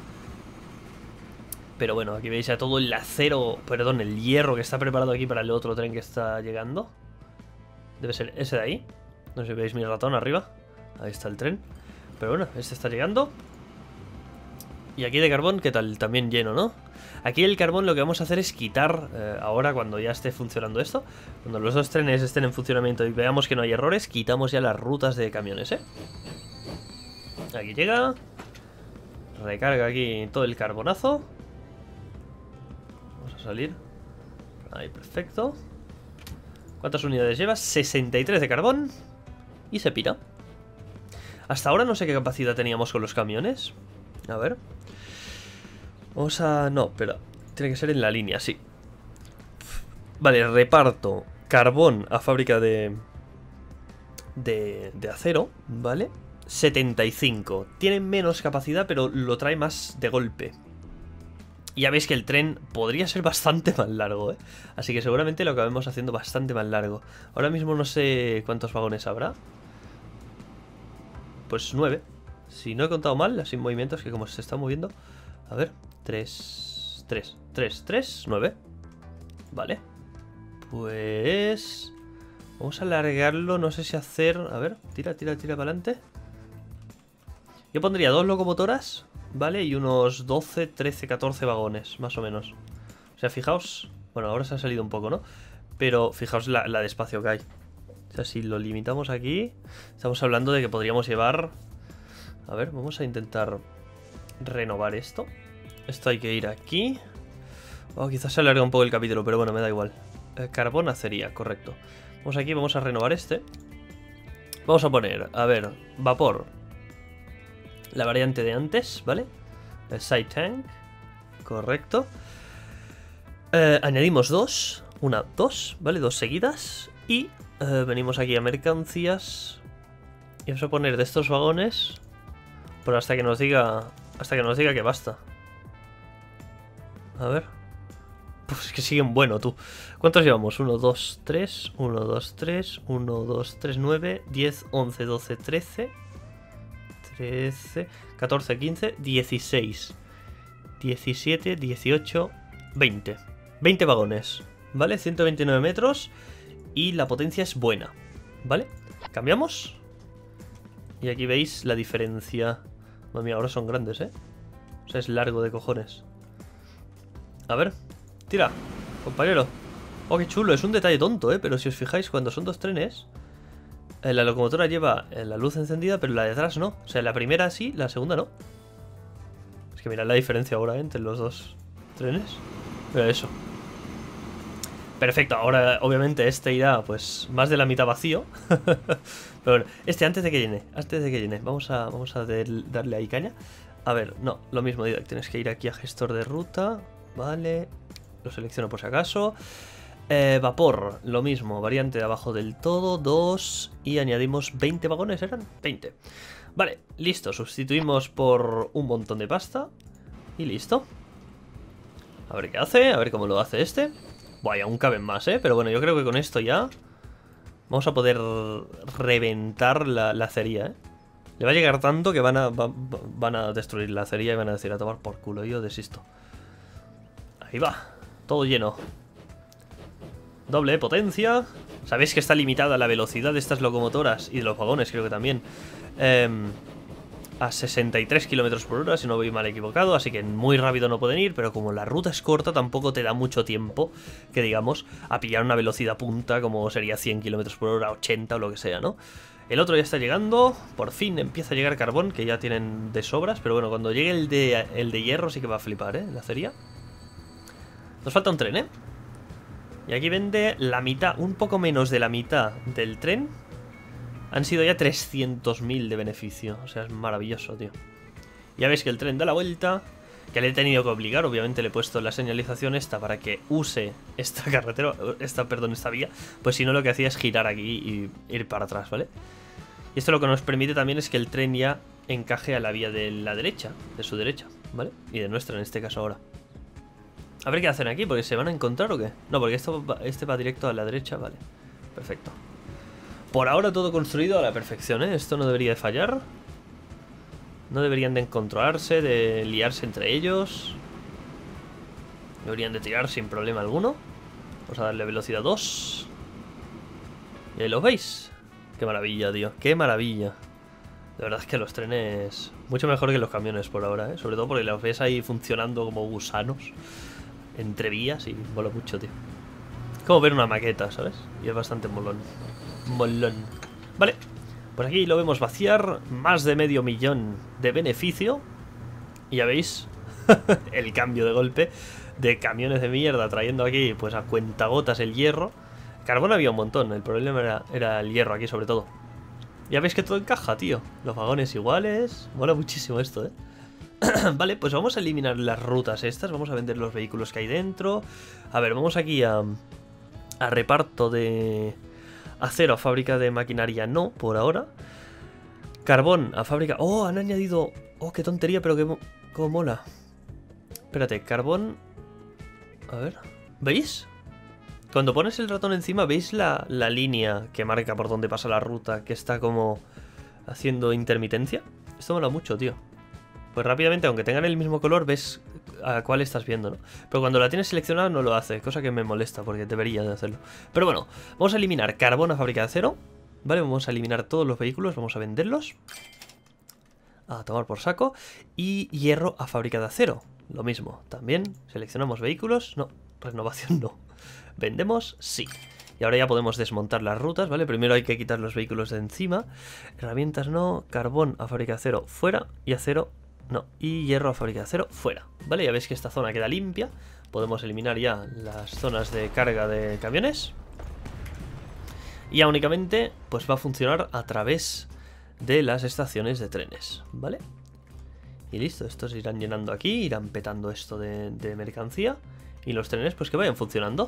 Pero bueno, aquí veis ya todo el acero, perdón, el hierro que está preparado aquí para el otro tren que está llegando. Debe ser ese de ahí. No sé si veis mi ratón arriba. Ahí está el tren. Pero bueno, este está llegando. Y aquí de carbón, ¿qué tal? También lleno, ¿no? Aquí el carbón lo que vamos a hacer es quitar, eh, ahora cuando ya esté funcionando esto, cuando los dos trenes estén en funcionamiento y veamos que no hay errores, quitamos ya las rutas de camiones, ¿eh? Aquí llega. Recarga aquí todo el carbonazo. Vamos a salir. Ahí, perfecto. ¿Cuántas unidades llevas? sesenta y tres de carbón. Y se pira. Hasta ahora no sé qué capacidad teníamos con los camiones. A ver. Vamos a... No, pero tiene que ser en la línea, sí. Vale, reparto carbón a fábrica de... De, de acero, ¿vale? setenta y cinco. Tiene menos capacidad, pero lo trae más de golpe. Y ya veis que el tren podría ser bastante más largo, ¿eh? Así que seguramente lo acabemos haciendo bastante más largo. Ahora mismo no sé cuántos vagones habrá. Pues nueve. Si no he contado mal, así movimientos que como se está moviendo. A ver, tres, tres, tres, tres, nueve. Vale. Pues... vamos a alargarlo, no sé si hacer... A ver, tira, tira, tira para adelante. Yo pondría dos locomotoras, ¿vale? Y unos doce, trece, catorce vagones, más o menos. O sea, fijaos... Bueno, ahora se ha salido un poco, ¿no? Pero fijaos la, la de espacio que hay. O sea, si lo limitamos aquí... Estamos hablando de que podríamos llevar... A ver, vamos a intentar renovar esto. Esto hay que ir aquí. Oh, quizás se alarga un poco el capítulo, pero bueno, me da igual. Eh, carbón, acería, correcto. Vamos aquí, vamos a renovar este. Vamos a poner, a ver, vapor. La variante de antes, ¿vale? El side tank. Correcto. Eh, añadimos dos. Una, dos, ¿vale? Dos seguidas. Y eh, venimos aquí a mercancías. Y vamos a poner de estos vagones... Pero hasta que nos diga... Hasta que nos diga que basta. A ver. Pues es que siguen bueno, tú. ¿Cuántos llevamos? uno, dos, tres. uno, dos, tres. uno, dos, tres, nueve. diez, once, doce, trece. trece. catorce, quince. dieciséis. diecisiete, dieciocho. veinte. veinte vagones. ¿Vale? ciento veintinueve metros. Y la potencia es buena. ¿Vale? ¿Cambiamos? Y aquí veis la diferencia. Madre mía, ahora son grandes, ¿eh? O sea, es largo de cojones. A ver, tira, compañero. Oh, qué chulo, es un detalle tonto, ¿eh? Pero si os fijáis, cuando son dos trenes, eh, la locomotora lleva eh, la luz encendida, pero la de atrás no. O sea, la primera sí, la segunda no. Es que mirad la diferencia ahora, ¿eh? Entre los dos trenes. Mira eso. Perfecto, ahora obviamente este irá pues más de la mitad vacío. Pero bueno, este antes de que llene, antes de que llene, vamos a, vamos a del, darle ahí caña. A ver, no, lo mismo, tienes que ir aquí a gestor de ruta. Vale, lo selecciono por si acaso. eh, Vapor, lo mismo, variante de abajo del todo, dos. Y añadimos veinte vagones, ¿eran? veinte. Vale, listo, sustituimos por un montón de pasta. Y listo. A ver qué hace, a ver cómo lo hace este. Vaya, aún caben más, ¿eh? Pero bueno, yo creo que con esto ya vamos a poder reventar la, la acería, ¿eh? Le va a llegar tanto que van a, va, van a destruir la acería y van a decir a tomar por culo. Yo desisto. Ahí va, todo lleno. Doble potencia. Sabéis que está limitada la velocidad de estas locomotoras y de los vagones, creo que también. Eh... A sesenta y tres kilómetros por hora, si no voy mal equivocado. Así que muy rápido no pueden ir. Pero como la ruta es corta, tampoco te da mucho tiempo, que digamos, a pillar una velocidad punta, como sería cien kilómetros por hora, ochenta o lo que sea, ¿no? El otro ya está llegando. Por fin empieza a llegar carbón, que ya tienen de sobras. Pero bueno, cuando llegue el de, el de hierro sí que va a flipar, ¿eh? La acería. Nos falta un tren, ¿eh? Y aquí vende la mitad, un poco menos de la mitad del tren. Han sido ya trescientos mil de beneficio. O sea, es maravilloso, tío. Ya veis que el tren da la vuelta. Que le he tenido que obligar. Obviamente le he puesto la señalización esta para que use esta carretera. Esta, perdón, esta vía. Pues si no, lo que hacía es girar aquí y ir para atrás, ¿vale? Y esto lo que nos permite también es que el tren ya encaje a la vía de la derecha, de su derecha, ¿vale? Y de nuestra en este caso ahora. A ver qué hacen aquí, porque ¿se van a encontrar o qué? No, porque esto va, este va directo a la derecha, vale. Perfecto. Por ahora todo construido a la perfección, ¿eh? Esto no debería de fallar. No deberían de encontrarse, de liarse entre ellos. Deberían de tirar sin problema alguno. Vamos a darle velocidad dos. Y ahí lo veis. Qué maravilla, tío, qué maravilla. De verdad es que los trenes mucho mejor que los camiones por ahora, ¿eh? Sobre todo porque los ves ahí funcionando como gusanos entre vías y mola mucho, tío. Es como ver una maqueta, ¿sabes? Y es bastante molón. Molón. Vale, pues aquí lo vemos vaciar. Más de medio millón de beneficio. Y ya veis el cambio de golpe de camiones de mierda trayendo aquí pues a cuentagotas el hierro. Carbón había un montón, el problema era, era el hierro aquí sobre todo. Ya veis que todo encaja, tío. Los vagones iguales. Mola muchísimo esto, ¿eh? Vale, pues vamos a eliminar las rutas estas. Vamos a vender los vehículos que hay dentro. A ver, vamos aquí a, a reparto de acero a fábrica de maquinaria. No, por ahora. Carbón a fábrica... Oh, han añadido... Oh, qué tontería, pero qué cómo mola. Espérate, carbón... A ver... ¿Veis? Cuando pones el ratón encima, ¿veis la, la línea que marca por dónde pasa la ruta? Que está como haciendo intermitencia. Esto mola mucho, tío. Pues rápidamente, aunque tengan el mismo color, ves a cuál estás viendo, ¿no? Pero cuando la tienes seleccionada no lo hace, cosa que me molesta porque debería de hacerlo. Pero bueno, vamos a eliminar carbón a fábrica de acero. Vale, vamos a eliminar todos los vehículos, vamos a venderlos. A tomar por saco. Y hierro a fábrica de acero. Lo mismo, también seleccionamos vehículos. No, renovación no. Vendemos, sí. Y ahora ya podemos desmontar las rutas, ¿vale? Primero hay que quitar los vehículos de encima. Herramientas no, carbón a fábrica de acero fuera y acero no. Y hierro a fábrica de acero fuera, ¿vale? Ya veis que esta zona queda limpia. Podemos eliminar ya las zonas de carga de camiones. Y ya únicamente pues va a funcionar a través de las estaciones de trenes, ¿vale? Y listo, estos irán llenando aquí, irán petando esto de, de mercancía. Y los trenes pues que vayan funcionando.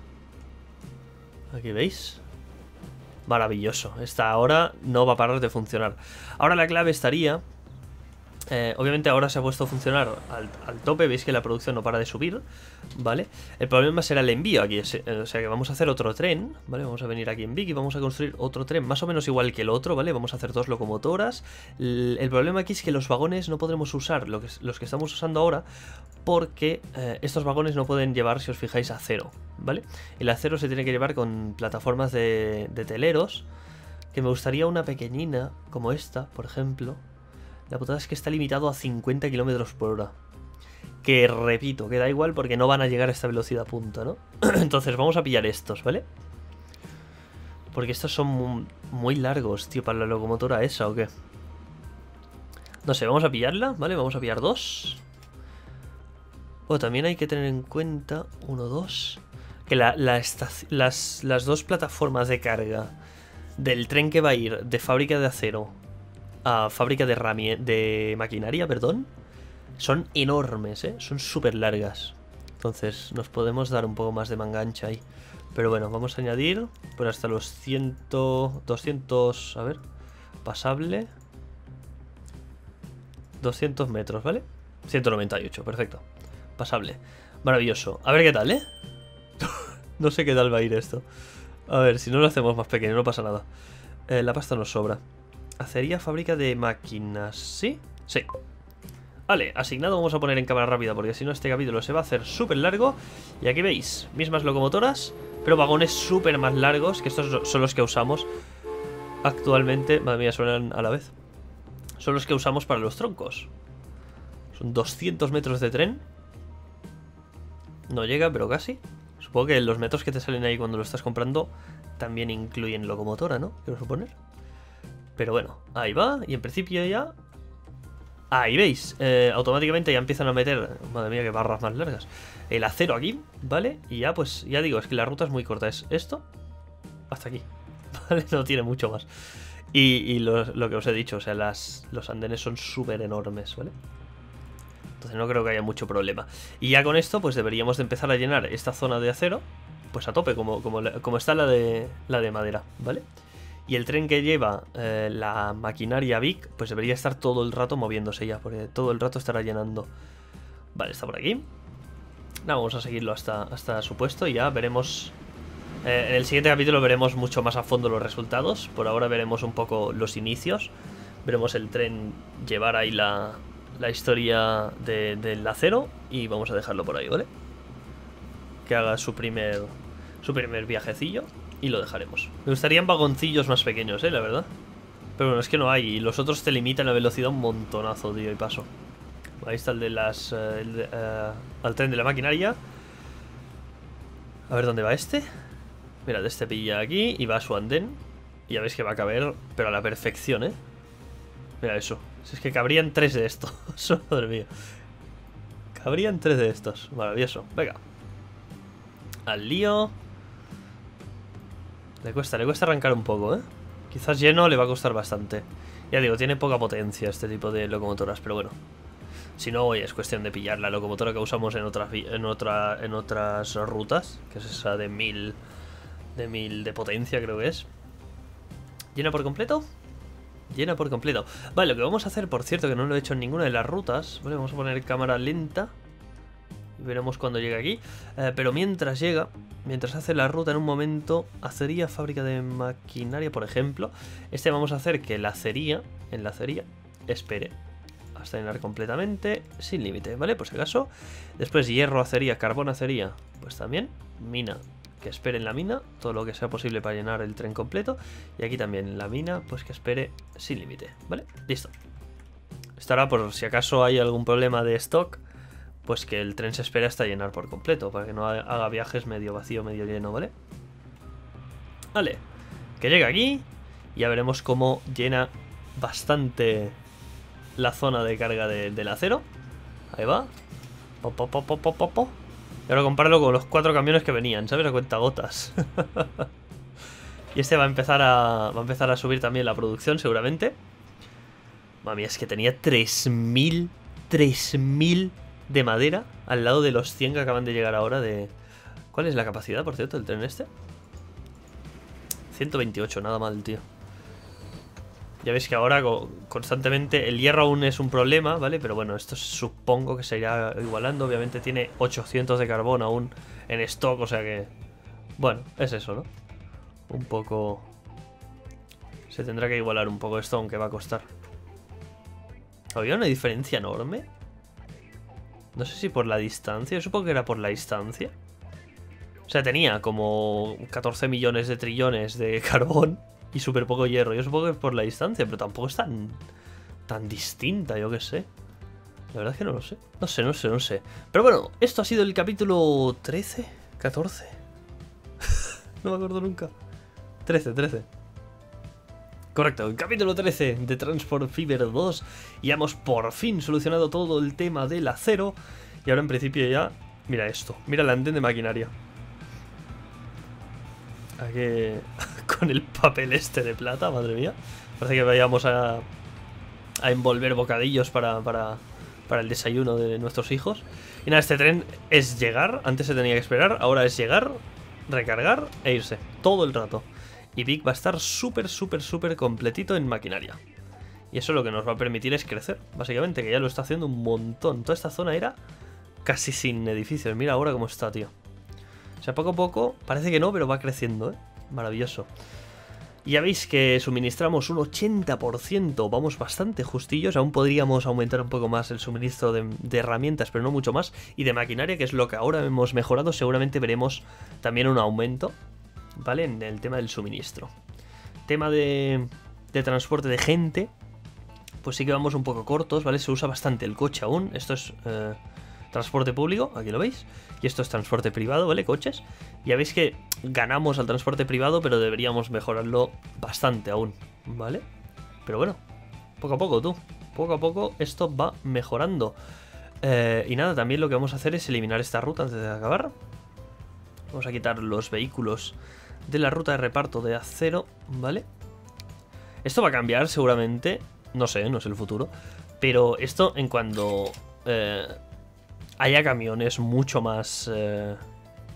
Aquí veis. Maravilloso. Esta ahora no va a parar de funcionar. Ahora la clave estaría... Eh, obviamente ahora se ha puesto a funcionar al, al tope. Veis que la producción no para de subir, ¿vale? El problema será el envío aquí. O sea que vamos a hacer otro tren, ¿vale? Vamos a venir aquí en Vic y vamos a construir otro tren más o menos igual que el otro, ¿vale? Vamos a hacer dos locomotoras. El, el problema aquí es que los vagones no podremos usar lo que, los que estamos usando ahora, porque eh, estos vagones no pueden llevar, si os fijáis, acero, ¿vale? El acero se tiene que llevar con plataformas de, de teleros, que me gustaría una pequeñina como esta, por ejemplo. La putada es que está limitado a cincuenta kilómetros por hora. Que repito, que da igual porque no van a llegar a esta velocidad punta, ¿no? Entonces vamos a pillar estos, ¿vale? Porque estos son muy, muy largos, tío, para la locomotora esa, ¿o qué? No sé, vamos a pillarla, ¿vale? Vamos a pillar dos. Bueno, también hay que tener en cuenta, uno, dos, que la, la las, las dos plataformas de carga del tren que va a ir de fábrica de acero a fábrica de, de maquinaria, perdón, son enormes, ¿eh? Son súper largas. Entonces nos podemos dar un poco más de manga ancha ahí. Pero bueno, vamos a añadir pues hasta los cien, doscientos, a ver, pasable. doscientos metros, ¿vale? ciento noventa y ocho, perfecto. Pasable. Maravilloso. A ver qué tal, ¿eh? No sé qué tal va a ir esto. A ver, si no lo hacemos más pequeño, no pasa nada. Eh, la pasta nos sobra. Acería fábrica de máquinas, ¿sí? Sí. Vale, asignado vamos a poner en cámara rápida, porque si no este capítulo se va a hacer súper largo. Y aquí veis, mismas locomotoras, pero vagones súper más largos, que estos son los que usamos actualmente. Madre mía, suenan a la vez. Son los que usamos para los troncos. Son doscientos metros de tren. No llega, pero casi. Supongo que los metros que te salen ahí cuando lo estás comprando también incluyen locomotora, ¿no? Quiero suponer. Pero bueno, ahí va. Y en principio ya... Ahí veis, eh, automáticamente ya empiezan a meter... Madre mía, qué barras más largas. El acero aquí, ¿vale? Y ya pues, ya digo, es que la ruta es muy corta. Es esto hasta aquí, ¿vale? No tiene mucho más. Y, y lo, lo que os he dicho, o sea, las, los andenes son súper enormes, ¿vale? Entonces no creo que haya mucho problema. Y ya con esto pues deberíamos de empezar a llenar esta zona de acero pues a tope, como, como, como está la de, la de madera, ¿vale? Y el tren que lleva eh, la maquinaria Vic, pues debería estar todo el rato moviéndose ya, porque todo el rato estará llenando. Vale, está por aquí. Nada, vamos a seguirlo hasta, hasta su puesto y ya veremos... Eh, en el siguiente capítulo veremos mucho más a fondo los resultados. Por ahora veremos un poco los inicios. Veremos el tren llevar ahí la, la historia de, del acero y vamos a dejarlo por ahí, ¿vale? Que haga su primer, su primer viajecillo. Y lo dejaremos. Me gustarían vagoncillos más pequeños, eh, la verdad. Pero bueno, es que no hay. Y los otros te limitan la velocidad un montonazo, tío, y paso. Ahí está el de las... Uh, el de, uh, al tren de la maquinaria. A ver dónde va este. Mira, de este pilla aquí y va a su andén. Y ya veis que va a caber, pero a la perfección, eh. Mira eso. Si es que cabrían tres de estos. Madre mía. Cabrían tres de estos. Maravilloso. Venga. Al lío. Le cuesta, le cuesta arrancar un poco, ¿eh? Quizás lleno le va a costar bastante. Ya digo, tiene poca potencia este tipo de locomotoras, pero bueno. Si no, oye, es cuestión de pillar la locomotora que usamos en otras en otra, en otras rutas, que es esa de mil de mil de potencia, creo que es. ¿Llena por completo? Llena por completo. Vale, lo que vamos a hacer, por cierto, que no lo he hecho en ninguna de las rutas. Vale, vamos a poner cámara lenta. Y veremos cuando llega aquí. Eh, pero mientras llega, mientras hace la ruta en un momento, acería, fábrica de maquinaria, por ejemplo. Este vamos a hacer que la acería, en la acería, espere hasta llenar completamente, sin límite, ¿vale? Por si acaso. Después hierro, acería, carbón, acería, pues también. Mina, que espere en la mina todo lo que sea posible para llenar el tren completo. Y aquí también en la mina, pues que espere sin límite, ¿vale? Listo. Estará por si acaso hay algún problema de stock, pues que el tren se espere hasta llenar por completo, para que no haga viajes medio vacío, medio lleno, ¿vale? Vale, que llega aquí. Ya veremos cómo llena bastante la zona de carga de, del acero. Ahí va. Po, po, po, po, po, po, po. Y ahora compáralo con los cuatro camiones que venían, ¿sabes? A cuentagotas. Y este va a empezar a, va a empezar a subir también la producción, seguramente. Mami, es que tenía tres mil, tres mil de madera al lado de los cien que acaban de llegar ahora de... ¿Cuál es la capacidad, por cierto, del tren este? ciento veintiocho, nada mal, tío. Ya veis que ahora constantemente el hierro aún es un problema, ¿vale? Pero bueno, esto supongo que se irá igualando. Obviamente tiene ochocientos de carbón aún en stock, o sea que... Bueno, es eso, ¿no? Un poco... Se tendrá que igualar un poco esto, aunque va a costar. ¿Había una diferencia enorme? No sé si por la distancia. Yo supongo que era por la distancia. O sea, tenía como catorce millones de trillones de carbón y súper poco hierro. Yo supongo que es por la distancia, pero tampoco es tan, tan distinta, yo qué sé. La verdad es que no lo sé. No sé, no sé, no sé. Pero bueno, esto ha sido el capítulo trece, catorce. No me acuerdo nunca. trece, trece. Correcto, el capítulo trece de Transport Fever dos. Y hemos por fin solucionado todo el tema del acero. Y ahora en principio ya... Mira esto, mira el andén de maquinaria. Aquí... Con el papel este de plata, madre mía. Parece que vayamos a... A envolver bocadillos para, para, para el desayuno de nuestros hijos. Y nada, este tren es llegar. Antes se tenía que esperar, ahora es llegar, recargar e irse. Todo el rato. Y Vic va a estar súper, súper, súper completito en maquinaria. Y eso lo que nos va a permitir es crecer, básicamente, que ya lo está haciendo un montón. Toda esta zona era casi sin edificios. Mira ahora cómo está, tío. O sea, poco a poco, parece que no, pero va creciendo, ¿eh? Maravilloso. Y ya veis que suministramos un ochenta por ciento, vamos bastante justillos. Aún podríamos aumentar un poco más el suministro de, de herramientas, pero no mucho más. Y de maquinaria, que es lo que ahora hemos mejorado, seguramente veremos también un aumento, ¿vale? En el tema del suministro. Tema de, de transporte de gente, pues sí que vamos un poco cortos, ¿vale? Se usa bastante el coche aún. Esto es eh, transporte público, aquí lo veis. Y esto es transporte privado, ¿vale? Coches. Ya veis que ganamos al transporte privado, pero deberíamos mejorarlo bastante aún, ¿vale? Pero bueno, poco a poco, tú. Poco a poco esto va mejorando. Eh, y nada, también lo que vamos a hacer es eliminar esta ruta antes de acabar. Vamos a quitar los vehículos de la ruta de reparto de acero, ¿vale? Esto va a cambiar seguramente, no sé, no es el futuro, pero esto en cuando eh, haya camiones mucho más, eh,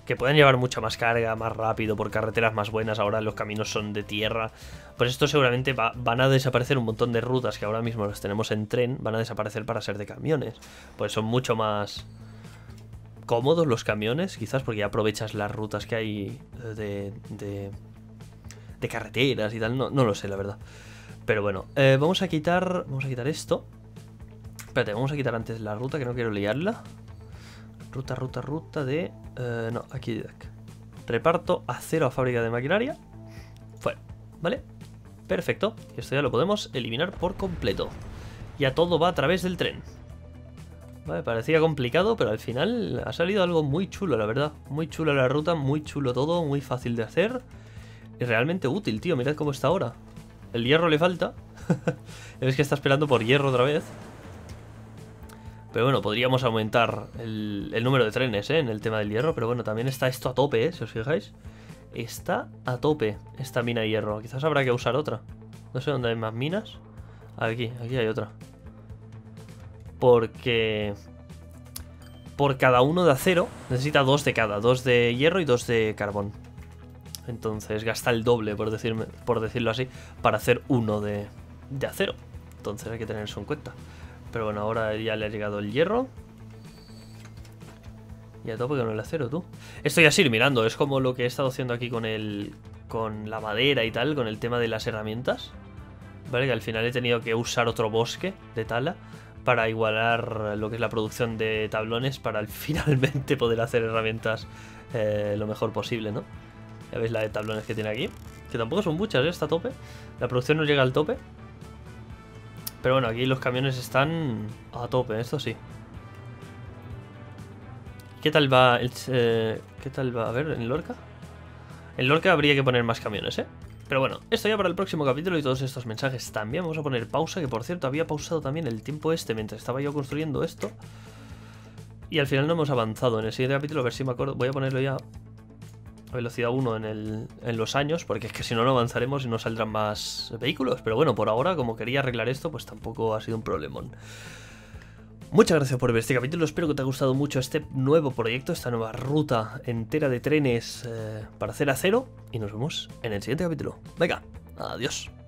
que puedan llevar mucha más carga, más rápido, por carreteras más buenas. Ahora los caminos son de tierra. Pues esto seguramente va, van a desaparecer un montón de rutas que ahora mismo las tenemos en tren. Van a desaparecer para ser de camiones. Pues son mucho más cómodos los camiones, quizás, porque ya aprovechas las rutas que hay de, de, de carreteras y tal. No, no lo sé, la verdad. Pero bueno, eh, vamos a quitar vamos a quitar esto. Espérate, vamos a quitar antes la ruta, que no quiero liarla. Ruta, ruta, ruta de... Eh, no, aquí. Reparto acero a fábrica de maquinaria. Fuera, ¿vale? Perfecto. Y esto ya lo podemos eliminar por completo. Ya todo va a través del tren. Vale, parecía complicado, pero al final ha salido algo muy chulo, la verdad. Muy chulo la ruta, muy chulo todo, muy fácil de hacer. Y realmente útil, tío. Mirad cómo está ahora. El hierro le falta. Es que está esperando por hierro otra vez. Pero bueno, podríamos aumentar el, el número de trenes, ¿eh? En el tema del hierro. Pero bueno, también está esto a tope, ¿eh? Si os fijáis. Está a tope esta mina de hierro. Quizás habrá que usar otra. No sé dónde hay más minas. Aquí, aquí hay otra. Porque... por cada uno de acero necesita dos de cada. Dos de hierro y dos de carbón. Entonces gasta el doble, por, decirme, por decirlo así, para hacer uno de, de acero. Entonces hay que tener eso en cuenta. Pero bueno, ahora ya le ha llegado el hierro. Y a tope con el acero, tú. Esto ya es ir mirando. Es como lo que he estado haciendo aquí con el con la madera y tal, con el tema de las herramientas. Vale, que al final he tenido que usar otro bosque de tala para igualar lo que es la producción de tablones, para al finalmente poder hacer herramientas eh, lo mejor posible, ¿no? Ya veis la de tablones que tiene aquí. Que tampoco son muchas, ¿eh? Está a tope. La producción no llega al tope. Pero bueno, aquí los camiones están a tope, esto sí. ¿Qué tal va el, eh, ¿qué tal va? A ver, ¿en Lorca? En Lorca habría que poner más camiones, ¿eh? Pero bueno, esto ya para el próximo capítulo y todos estos mensajes también. Vamos a poner pausa, que por cierto había pausado también el tiempo este mientras estaba yo construyendo esto. Y al final no hemos avanzado. En el siguiente capítulo, a ver si me acuerdo. Voy a ponerlo ya a velocidad uno en, el, en los años, porque es que si no, no avanzaremos y no saldrán más vehículos. Pero bueno, por ahora, como quería arreglar esto, pues tampoco ha sido un problemón. Muchas gracias por ver este capítulo, espero que te haya gustado mucho este nuevo proyecto, esta nueva ruta entera de trenes eh, para hacer acero. Y nos vemos en el siguiente capítulo. Venga, adiós.